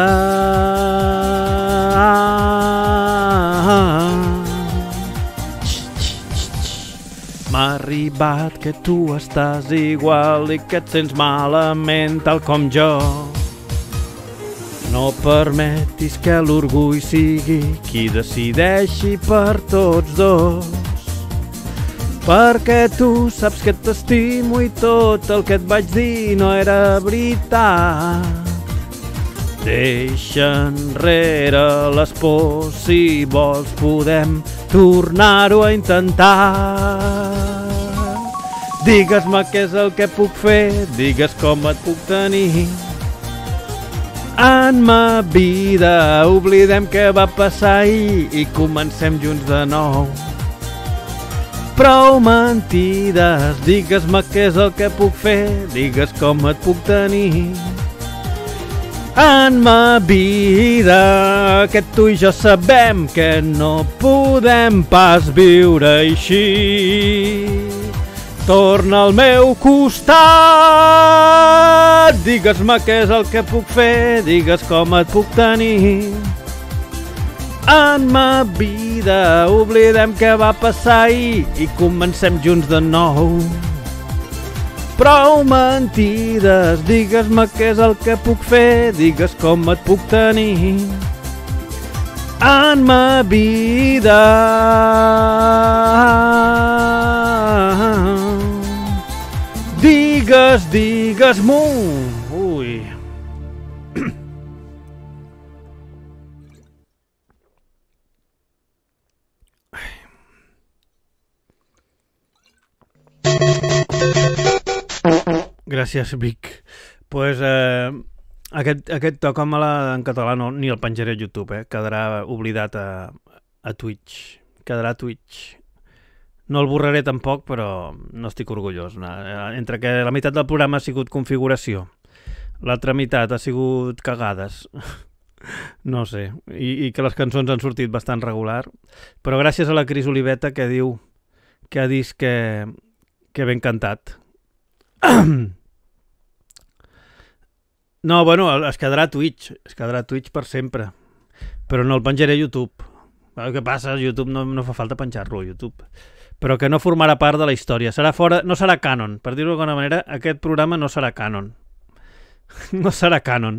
m'ha arribat que tu estàs igual i que et sents malament tal com jo. No permetis que l'orgull sigui qui decideixi per tots dos, perquè tu saps que t'estimo i tot el que et vaig dir no era veritat. Deixa enrere les pors, si vols podem tornar-ho a intentar. Digues-me què és el que puc fer, digues com et puc tenir. En ma vida oblidem què va passar ahir i comencem junts de nou. Prou mentides, digues-me què és el que puc fer, digues com et puc tenir. En ma vida, que tu i jo sabem que no podem pas viure així. Torna al meu costat, digues-me què és el que puc fer, digues com et puc tenir. En ma vida oblidem què va passar ahir i comencem junts de nou. Prou mentides, digues-me què és el que puc fer, digues com et puc tenir. En ma vida digues, digues-m'ho. Ui. Gràcies, Vic. Pues, eh, aquest, aquest toca'm-la en català no, ni el penjaré a YouTube, eh? Quedarà oblidat a, a Twitch. Quedarà a Twitch. No el borraré tampoc, però no estic orgullós. No? Entre que la meitat del programa ha sigut configuració, l'altra meitat ha sigut cagades, no sé, i, i que les cançons han sortit bastant regular, però gràcies a la Cris Oliveta que diu que ha dit que, que ben cantat. No, bueno, es quedarà a Twitch, es quedarà a Twitch per sempre, però no el penjaré a YouTube. El que passa, YouTube no, no fa falta penjar-lo a YouTube, però que no formarà part de la història. Serà fora, no serà canon, per dir-ho d'alguna manera, aquest programa no serà canon. No serà canon.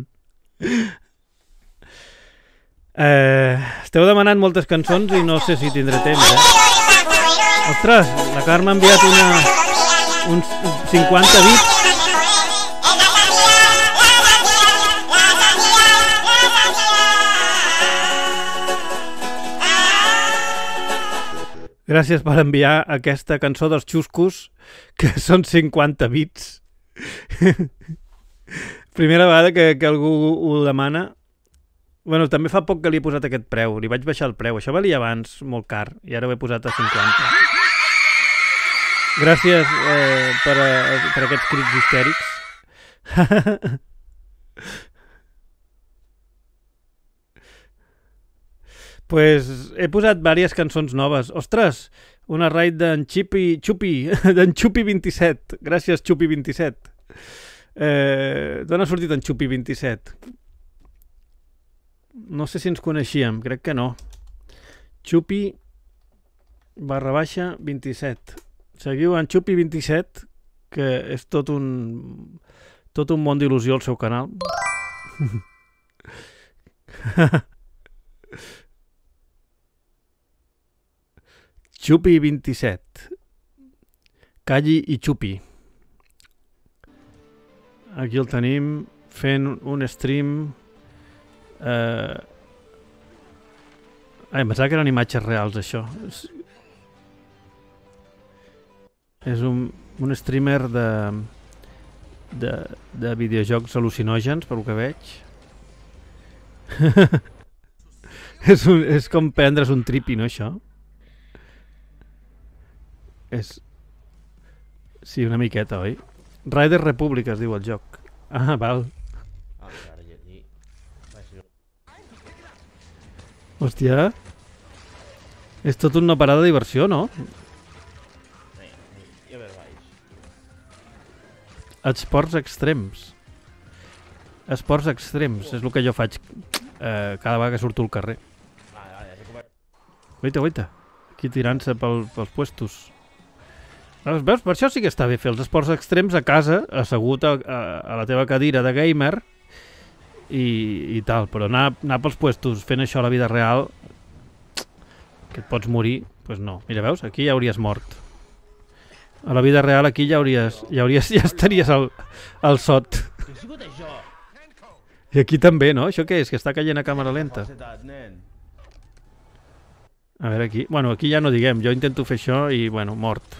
Eh, esteu demanant moltes cançons i no sé si tindré temps, eh? Ostres, la Carme m'ha enviat una, uns cinquanta bits. Gràcies per enviar aquesta cançó dels xuscos, que són cinquanta bits. Primera vegada que, que algú ho demana. Bueno, també fa poc que li he posat aquest preu. Li vaig baixar el preu. Això valia abans molt car i ara ho he posat a cinquanta. Gràcies eh, per, a, per aquests crits histèrics. Pues he posat diverses cançons noves. Ostres, una raid d'en Chipi, Chupi, d'en Chupi vint-i-set. Gràcies, Chupi vint-i-set. Eh, D'on ha sortit en Chupi vint-i-set? No sé si ens coneixíem, crec que no. Chupi barra baixa vint-i-set. Seguiu en Chupi vint-i-set, que és tot un tot un món d'il·lusió al seu canal. Chupi vint-i-set. Calli i Chupi. Aquí el tenim fent un stream. Eh... Ai, em pensava que eren imatges reals, això. És, és un, un streamer de, de, de videojocs al·lucinògens, per lo que veig. és, un, és com prendre's un tripi, no, això? És... Sí, una miqueta, oi? Riders Republic es diu el joc. Ah, val. Hòstia. És tot una parada de diversió, no? Esports extrems. Esports extrems. És el que jo faig eh, cada vegada que surto al carrer. Oita, oita. Aquí tirant-se pel, pels puestos. Veus? Per això sí que està bé fer els esports extrems a casa, assegut a, a, a la teva cadira de gamer i, i tal, però anar, anar pels puestos fent això a la vida real, que et pots morir, doncs pues no. Mira, veus? Aquí ja hauries mort. A la vida real aquí ja hauries, ja, hauries, ja estaries al, al sot. I aquí també, no? Això què és? Que està caient a càmera lenta. A veure, aquí... Bueno, aquí ja no diguem. Jo intento fer això i, bueno, mort.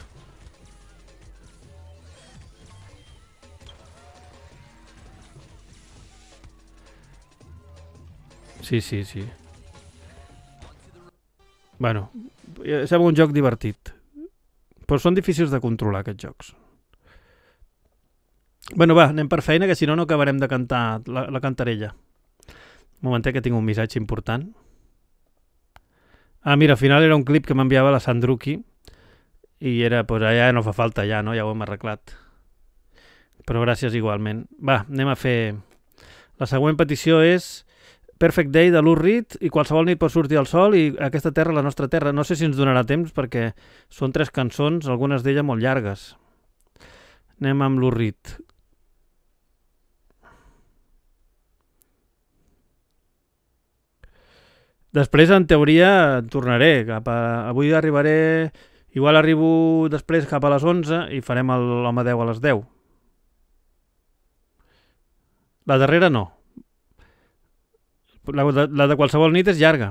Sí, sí, sí. Bueno, sembla un joc divertit. Però són difícils de controlar, aquests jocs. Bueno, va, anem per feina, que si no no acabarem de cantar la, la cantarella. Un momentet, que tinc un missatge important. Ah, mira, al final era un clip que m'enviava la Sandruki i era, pues ja no fa falta, ja, no? Ja ho hem arreglat. Però gràcies igualment. Va, anem a fer... La següent petició és Perfect Day de Lou Reed i qualsevol nit pot sortir el sol i aquesta terra, la nostra terra. No sé si ens donarà temps perquè són tres cançons, algunes d'elles molt llargues. Anem amb Lou Reed. Després, en teoria, tornaré. Cap a... Avui arribaré... Igual arribo després cap a les onze i farem l'home deu a les deu. La darrera no. La de, la de qualsevol nit és llarga.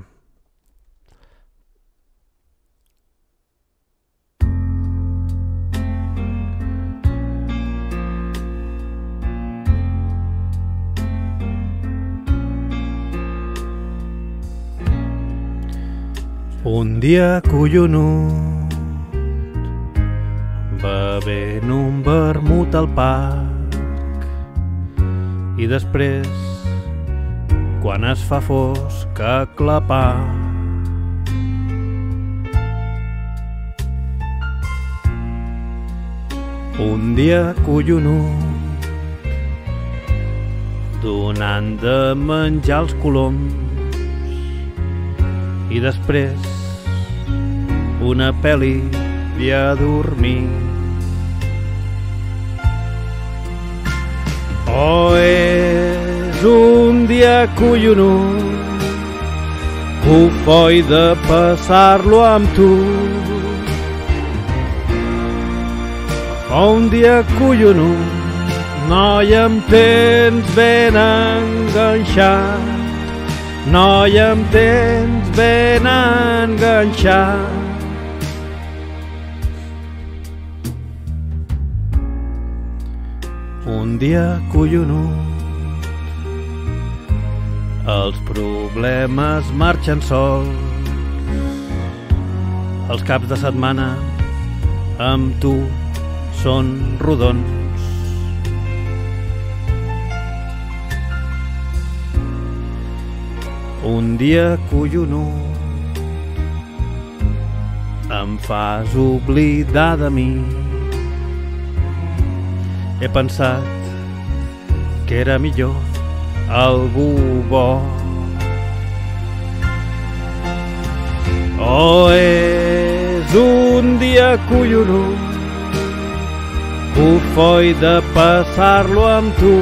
Un dia collonut, bevent un vermut al parc, i després, quan es fa fosc a clapar, un dia collonut, donant de menjar els coloms, i després una pel·li i a dormir. Oh, és un dia collonut, bufoi de passar-lo amb tu, un dia collonut, noi em tens ben enganxat, noi em tens ben enganxat. Un dia collonut, els problemes marxen sols, els caps de setmana amb tu són rodons. Un dia collonut, em fas oblidar de mi. He pensat que era millor algú bo. Oh, és un dia collonut, bufoi de passar-lo amb tu.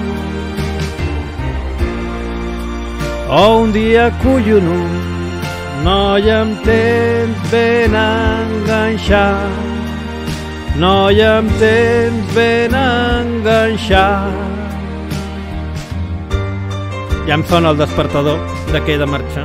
Oh, un dia collonut, noi em tens ben enganxat, noi em tens ben enganxat. Ja em sona el despertador de que he de marxar.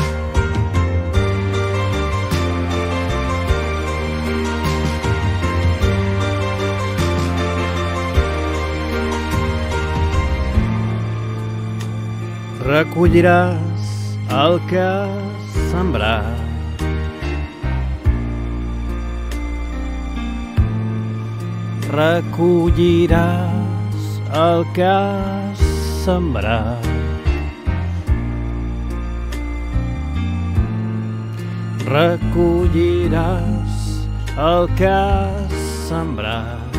Recolliràs el que has sembrat, recolliràs el que has sembrat, recolliràs el que has sembrat,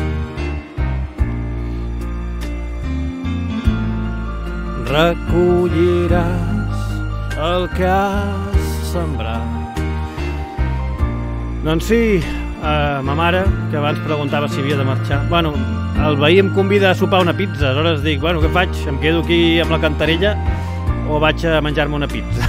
recolliràs el que has sembrat. Doncs sí, Uh, ma mare, que abans preguntava si havia de marxar. Bueno, el veí em convida a sopar una pizza, aleshores dic, bueno, què faig? Em quedo aquí amb la cantarella o vaig a menjar-me una pizza?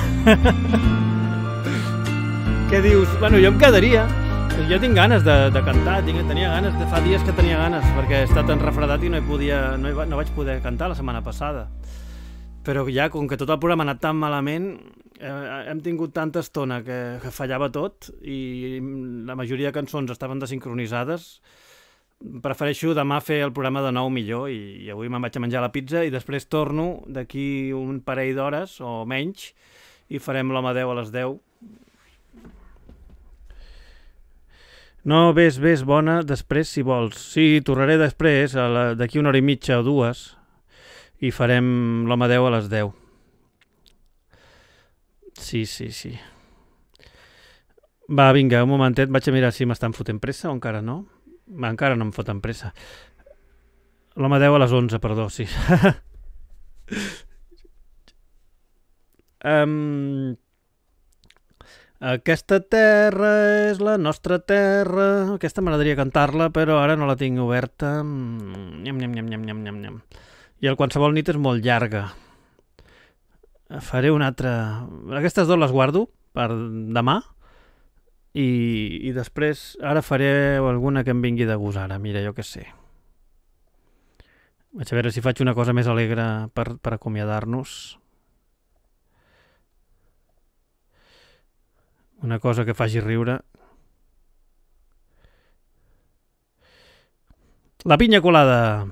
Què dius? Bueno, jo em quedaria. Jo tinc ganes de, de cantar, tinc, tenia ganes, de, fa dies que tenia ganes, perquè he estat enrefredat i no, hi podia, no, hi, no vaig poder cantar la setmana passada. Però ja, com que tot el programa ha anat tan malament, eh, hem tingut tanta estona que, que fallava tot i la majoria de cançons estaven desincronitzades. Prefereixo demà fer el programa de nou millor i, i avui me'n vaig a menjar la pizza i després torno d'aquí un parell d'hores o menys i farem l'Home deu a les deu. No, ves, ves, bona, després si vols. Sí, tornaré després, d'aquí una hora i mitja o dues, i farem l'Home deu a les deu. Sí, sí, sí. Va, vinga, un momentet, vaig a mirar si m'estan fotent pressa o encara no. Va, encara no em foten pressa. L'Home deu a les onze, perdó, sí. um, aquesta terra és la nostra terra. Aquesta m'agradaria cantar-la, però ara no la tinc oberta. Nyam, nyam, nyam, nyam, nyam, nyam. I el qualsevol nit és molt llarga. Faré una altra... Aquestes dues les guardo per demà i, i després ara faré alguna que em vingui de gust ara, mira, jo què sé. Vaig a veure si faig una cosa més alegre per, per acomiadar-nos. Una cosa que faci riure. La pinya colada.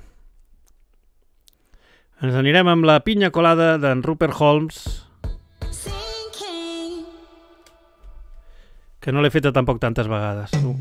Ens anirem amb la pinya colada d'en Rupert Holmes, que no l'he feta tampoc tantes vegades. Uh.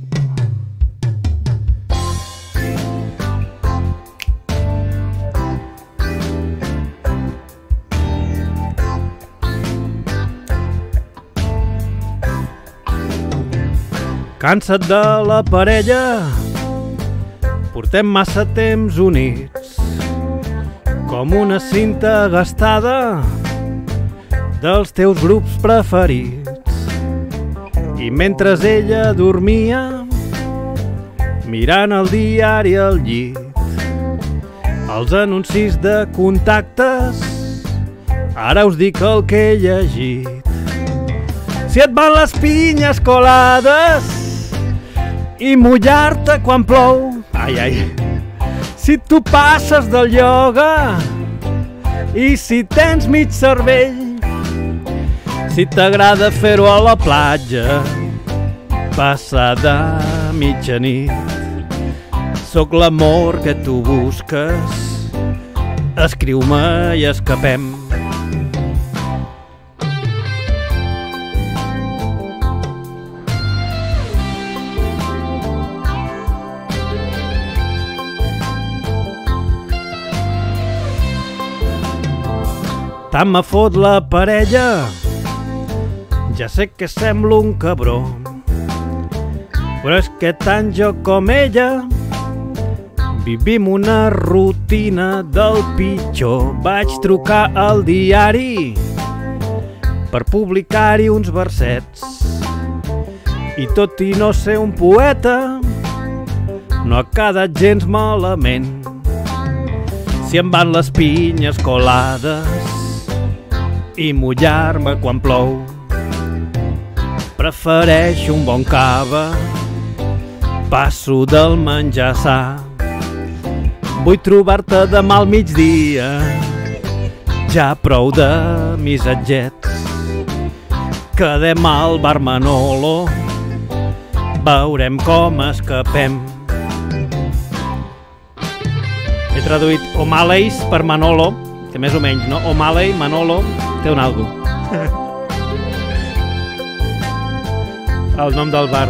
Cansa't de la parella, portem massa temps units, com una cinta gastada dels teus grups preferits. I mentre ella dormia, mirant el diari al llit, els anuncis de contactes, ara us dic el que he llegit. Si et van les pinyes colades i mullar-te quan plou, Ai, ai. Si tu passes del ioga i si tens mig cervell, si t'agrada fer-ho a la platja passada mitjanit, sóc l'amor que tu busques, escriu-me i escapem. Tant me fot la parella, ja sé que semblo un cabró, però és que tant jo com ella vivim una rutina del pitjor. Vaig trucar al diari per publicar-hi uns versets i tot i no ser un poeta no ha quedat gens malament. Si em van les pinyes colades i mullar-me quan plou, prefereixo un bon cava, passo del menjar sa. Vull trobar-te demà al migdia, ja prou de missatgets. Quedem al bar Manolo, veurem com escapem. He traduït O'Malley's per Manolo, que més o menys, no? O'Malley, Manolo, té un algo. El nom del bar.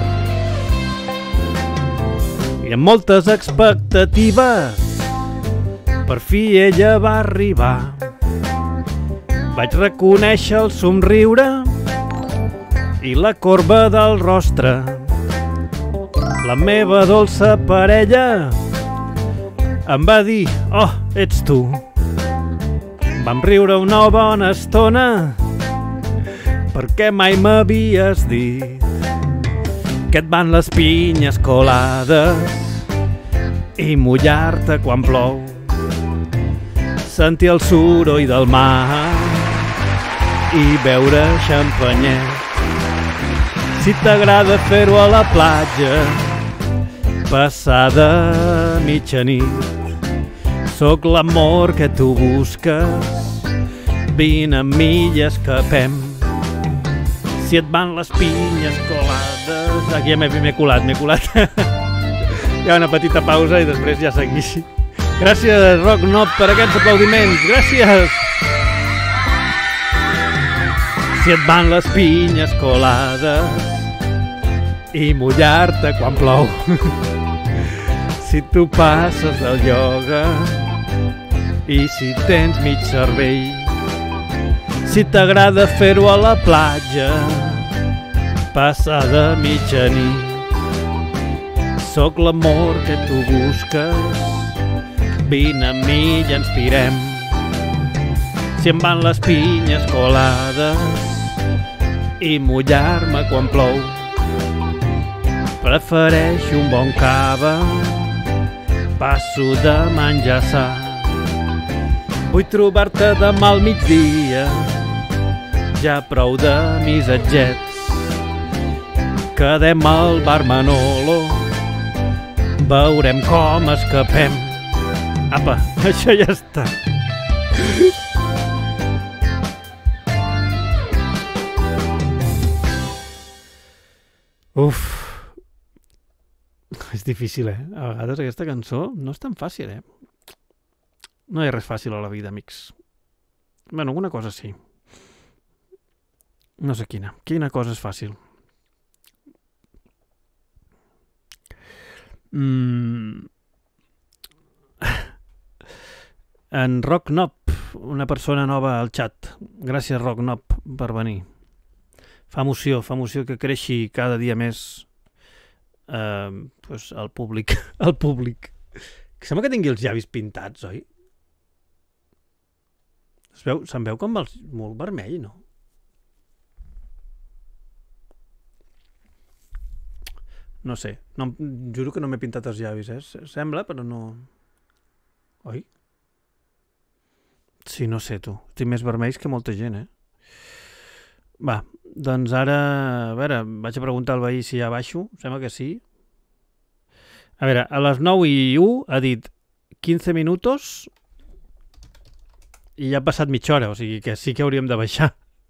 I amb moltes expectatives per fi ella va arribar. Vaig reconèixer el somriure i la corba del rostre. La meva dolça parella em va dir: oh, ets tu. Vam riure una bona estona perquè mai m'havies dit que et van les pinyes colades i mullar-te quan plou, sentir el soroll del mar i beure xampanyet. Si t'agrada fer-ho a la platja passada mitjanit, sóc l'amor que tu busques, vine amb mi i escapem. Si et van les pinyes colades... Aquí ja m'he colat, m'he colat. Hi ha una petita pausa i després ja segueixi. Gràcies, Rock Knob, per aquests aplaudiments. Gràcies! Si et van les pinyes colades i mullar-te quan plou, si tu passes del ioga i si tens mig cervell, si t'agrada fer-ho a la platja passada mitjanit, sóc l'amor que tu busques, vine amb mi i ens pirem. Si em van les pinyes colades i mullar-me quan plou, prefereixo un bon cava, passo de menjar sa. Vull trobar-te demà al migdia, ja prou de missatgets. Quedem al bar Manolo, veurem com escapem. Apa, això ja està. Uf. És difícil, eh? A vegades aquesta cançó no és tan fàcil, eh? No hi ha res fàcil a la vida, amics. Bé, alguna cosa sí. No sé quina. Quina cosa és fàcil? Mm. En Rock Knob, una persona nova al xat. Gràcies, Rock Knob, per venir. Fa emoció, fa emoció que creixi cada dia més eh, pues, el públic. El públic. Que sembla que tingui els llavis pintats, oi? Es veu, se'n veu com els, molt vermell, no? No sé, no, juro que no m'he pintat els llavis, eh? Sembla, però no... Oi? Sí, no sé, tu. Estic més vermells que molta gent, eh? Va, doncs ara... A veure, vaig a preguntar al veí si ja baixo. Sembla que sí. A veure, a les nou i u ha dit quinze minutos i ja ha passat mitja hora, o sigui que sí que hauríem de baixar.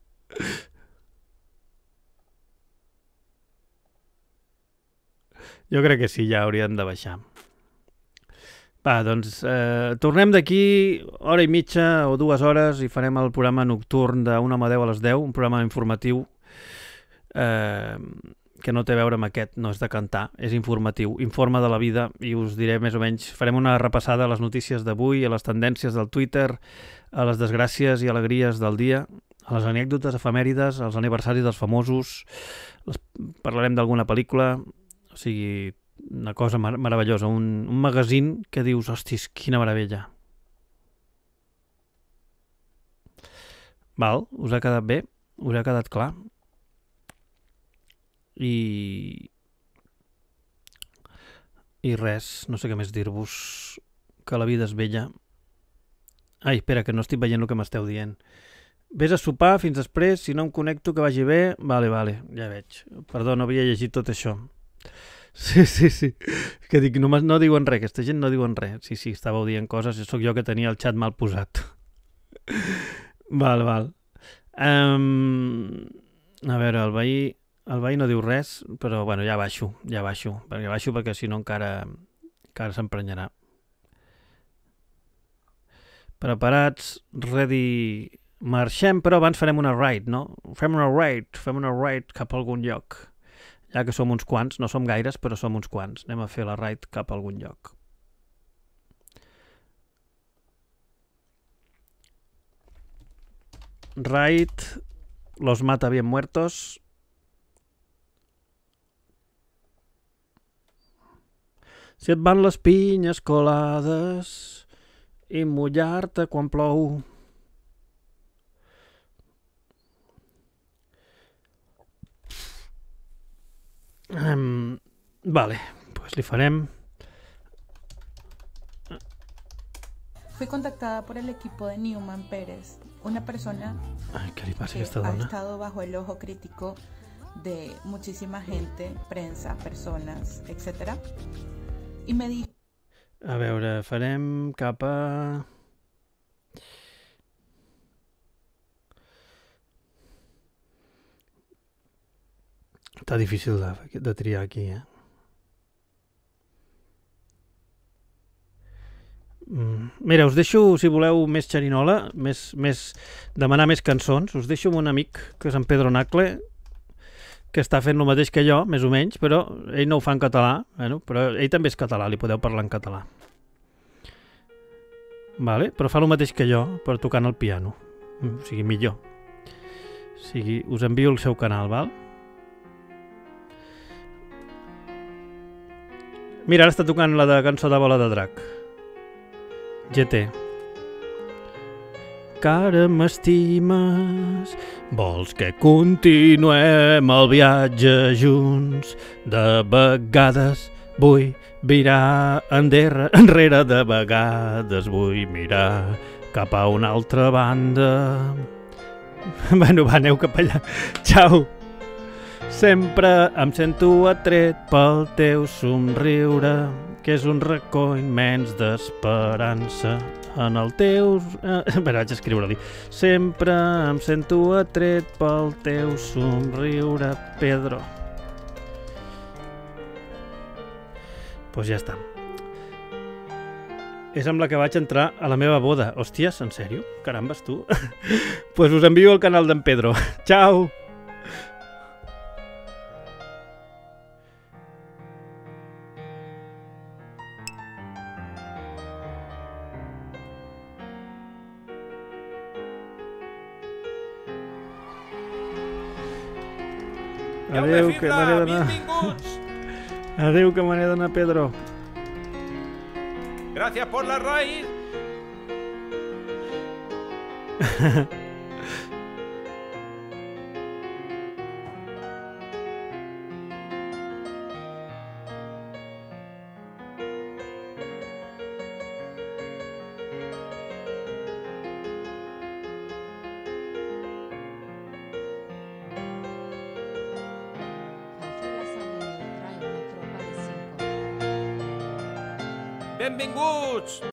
Jo crec que sí, ja hauríem de baixar. Va, doncs eh, tornem d'aquí hora i mitja o dues hores i farem el programa nocturn d'una a deu a les deu, un programa informatiu eh, que no té a veure amb aquest, no és de cantar, és informatiu, informa de la vida i us diré més o menys, farem una repassada a les notícies d'avui, a les tendències del Twitter, a les desgràcies i alegries del dia, a les anècdotes efemèrides, als aniversaris dels famosos, les, parlarem d'alguna pel·lícula, o sigui, una cosa mar meravellosa, un, un magazín que dius, hostis, quina meravella. Val, us ha quedat bé? Us ha quedat clar? I... I res, no sé què més dir-vos, que la vida és bella. Ai, espera, que no estic veient el que m'esteu dient. Vés a sopar, fins després, si no em connecto, que vagi bé. Vale, vale, ja veig. Perdó, no havia llegit tot això. Sí, sí, sí. Que dic, no, no diuen res, aquesta gent no diuen res. Sí, sí, estàveu dient coses i sóc jo que tenia el xat mal posat. Val, val. Um, a veure, el veí, el veí no diu res, però bueno, ja baixo, ja baixo, perquè baixo perquè si no encara, encara s'emprenyarà. Preparats, ready, marxem, però abans farem una ride, no? Fem una ride, fem una ride cap a algun lloc. Ja que som uns quants, no som gaires, però som uns quants. Anem a fer la ride cap a algun lloc. Ride, los mata bien muertos. Si et van les pinyes colades i mullar-te quan plou. Um, vale, pues li farem. Fui contactada por el equipo de Newman Pérez, una persona Ay, ¿qué le pasa que a esta ha dona? estado bajo el ojo crítico de muchísima gente, prensa, personas, etcétera. Y me dijo... A veure, farem cap a... Està difícil de, de triar aquí, eh? Mm. Mira, us deixo, si voleu, més xerinola, més, més, demanar més cançons. Us deixo amb un amic, que és en Pedro Nacle, que està fent el mateix que jo, més o menys, però ell no ho fa en català, bueno, però ell també és català, li podeu parlar en català. Vale? Però fa el mateix que jo, però tocant el piano. O sigui, millor. O sigui, us envio el seu canal, val? Mira, ara està tocant la de cançó de Bola de Drac. G T. Que ara m'estimes, vols que continuem el viatge junts. De vegades vull virar enrere, enrere de vegades vull mirar cap a una altra banda. Bueno, va, aneu cap allà. Ciao. Sempre em sento atret pel teu somriure, que és un racó immens d'esperança. En el teu... Eh, vaig a escriure-li. Sempre em sento atret pel teu somriure, Pedro. Doncs pues ja està. És amb la que vaig entrar a la meva boda. Hòsties, en sèrio? Carambes, tu? Doncs pues us envio al canal d'en Pedro. Ciao! Adéu, que me n'he d'anar. Adéu, que me n'he d'anar, Pedro. Gracias por la raíz. Jefe Lasagne trae una tropa de cinco. Benvinguts!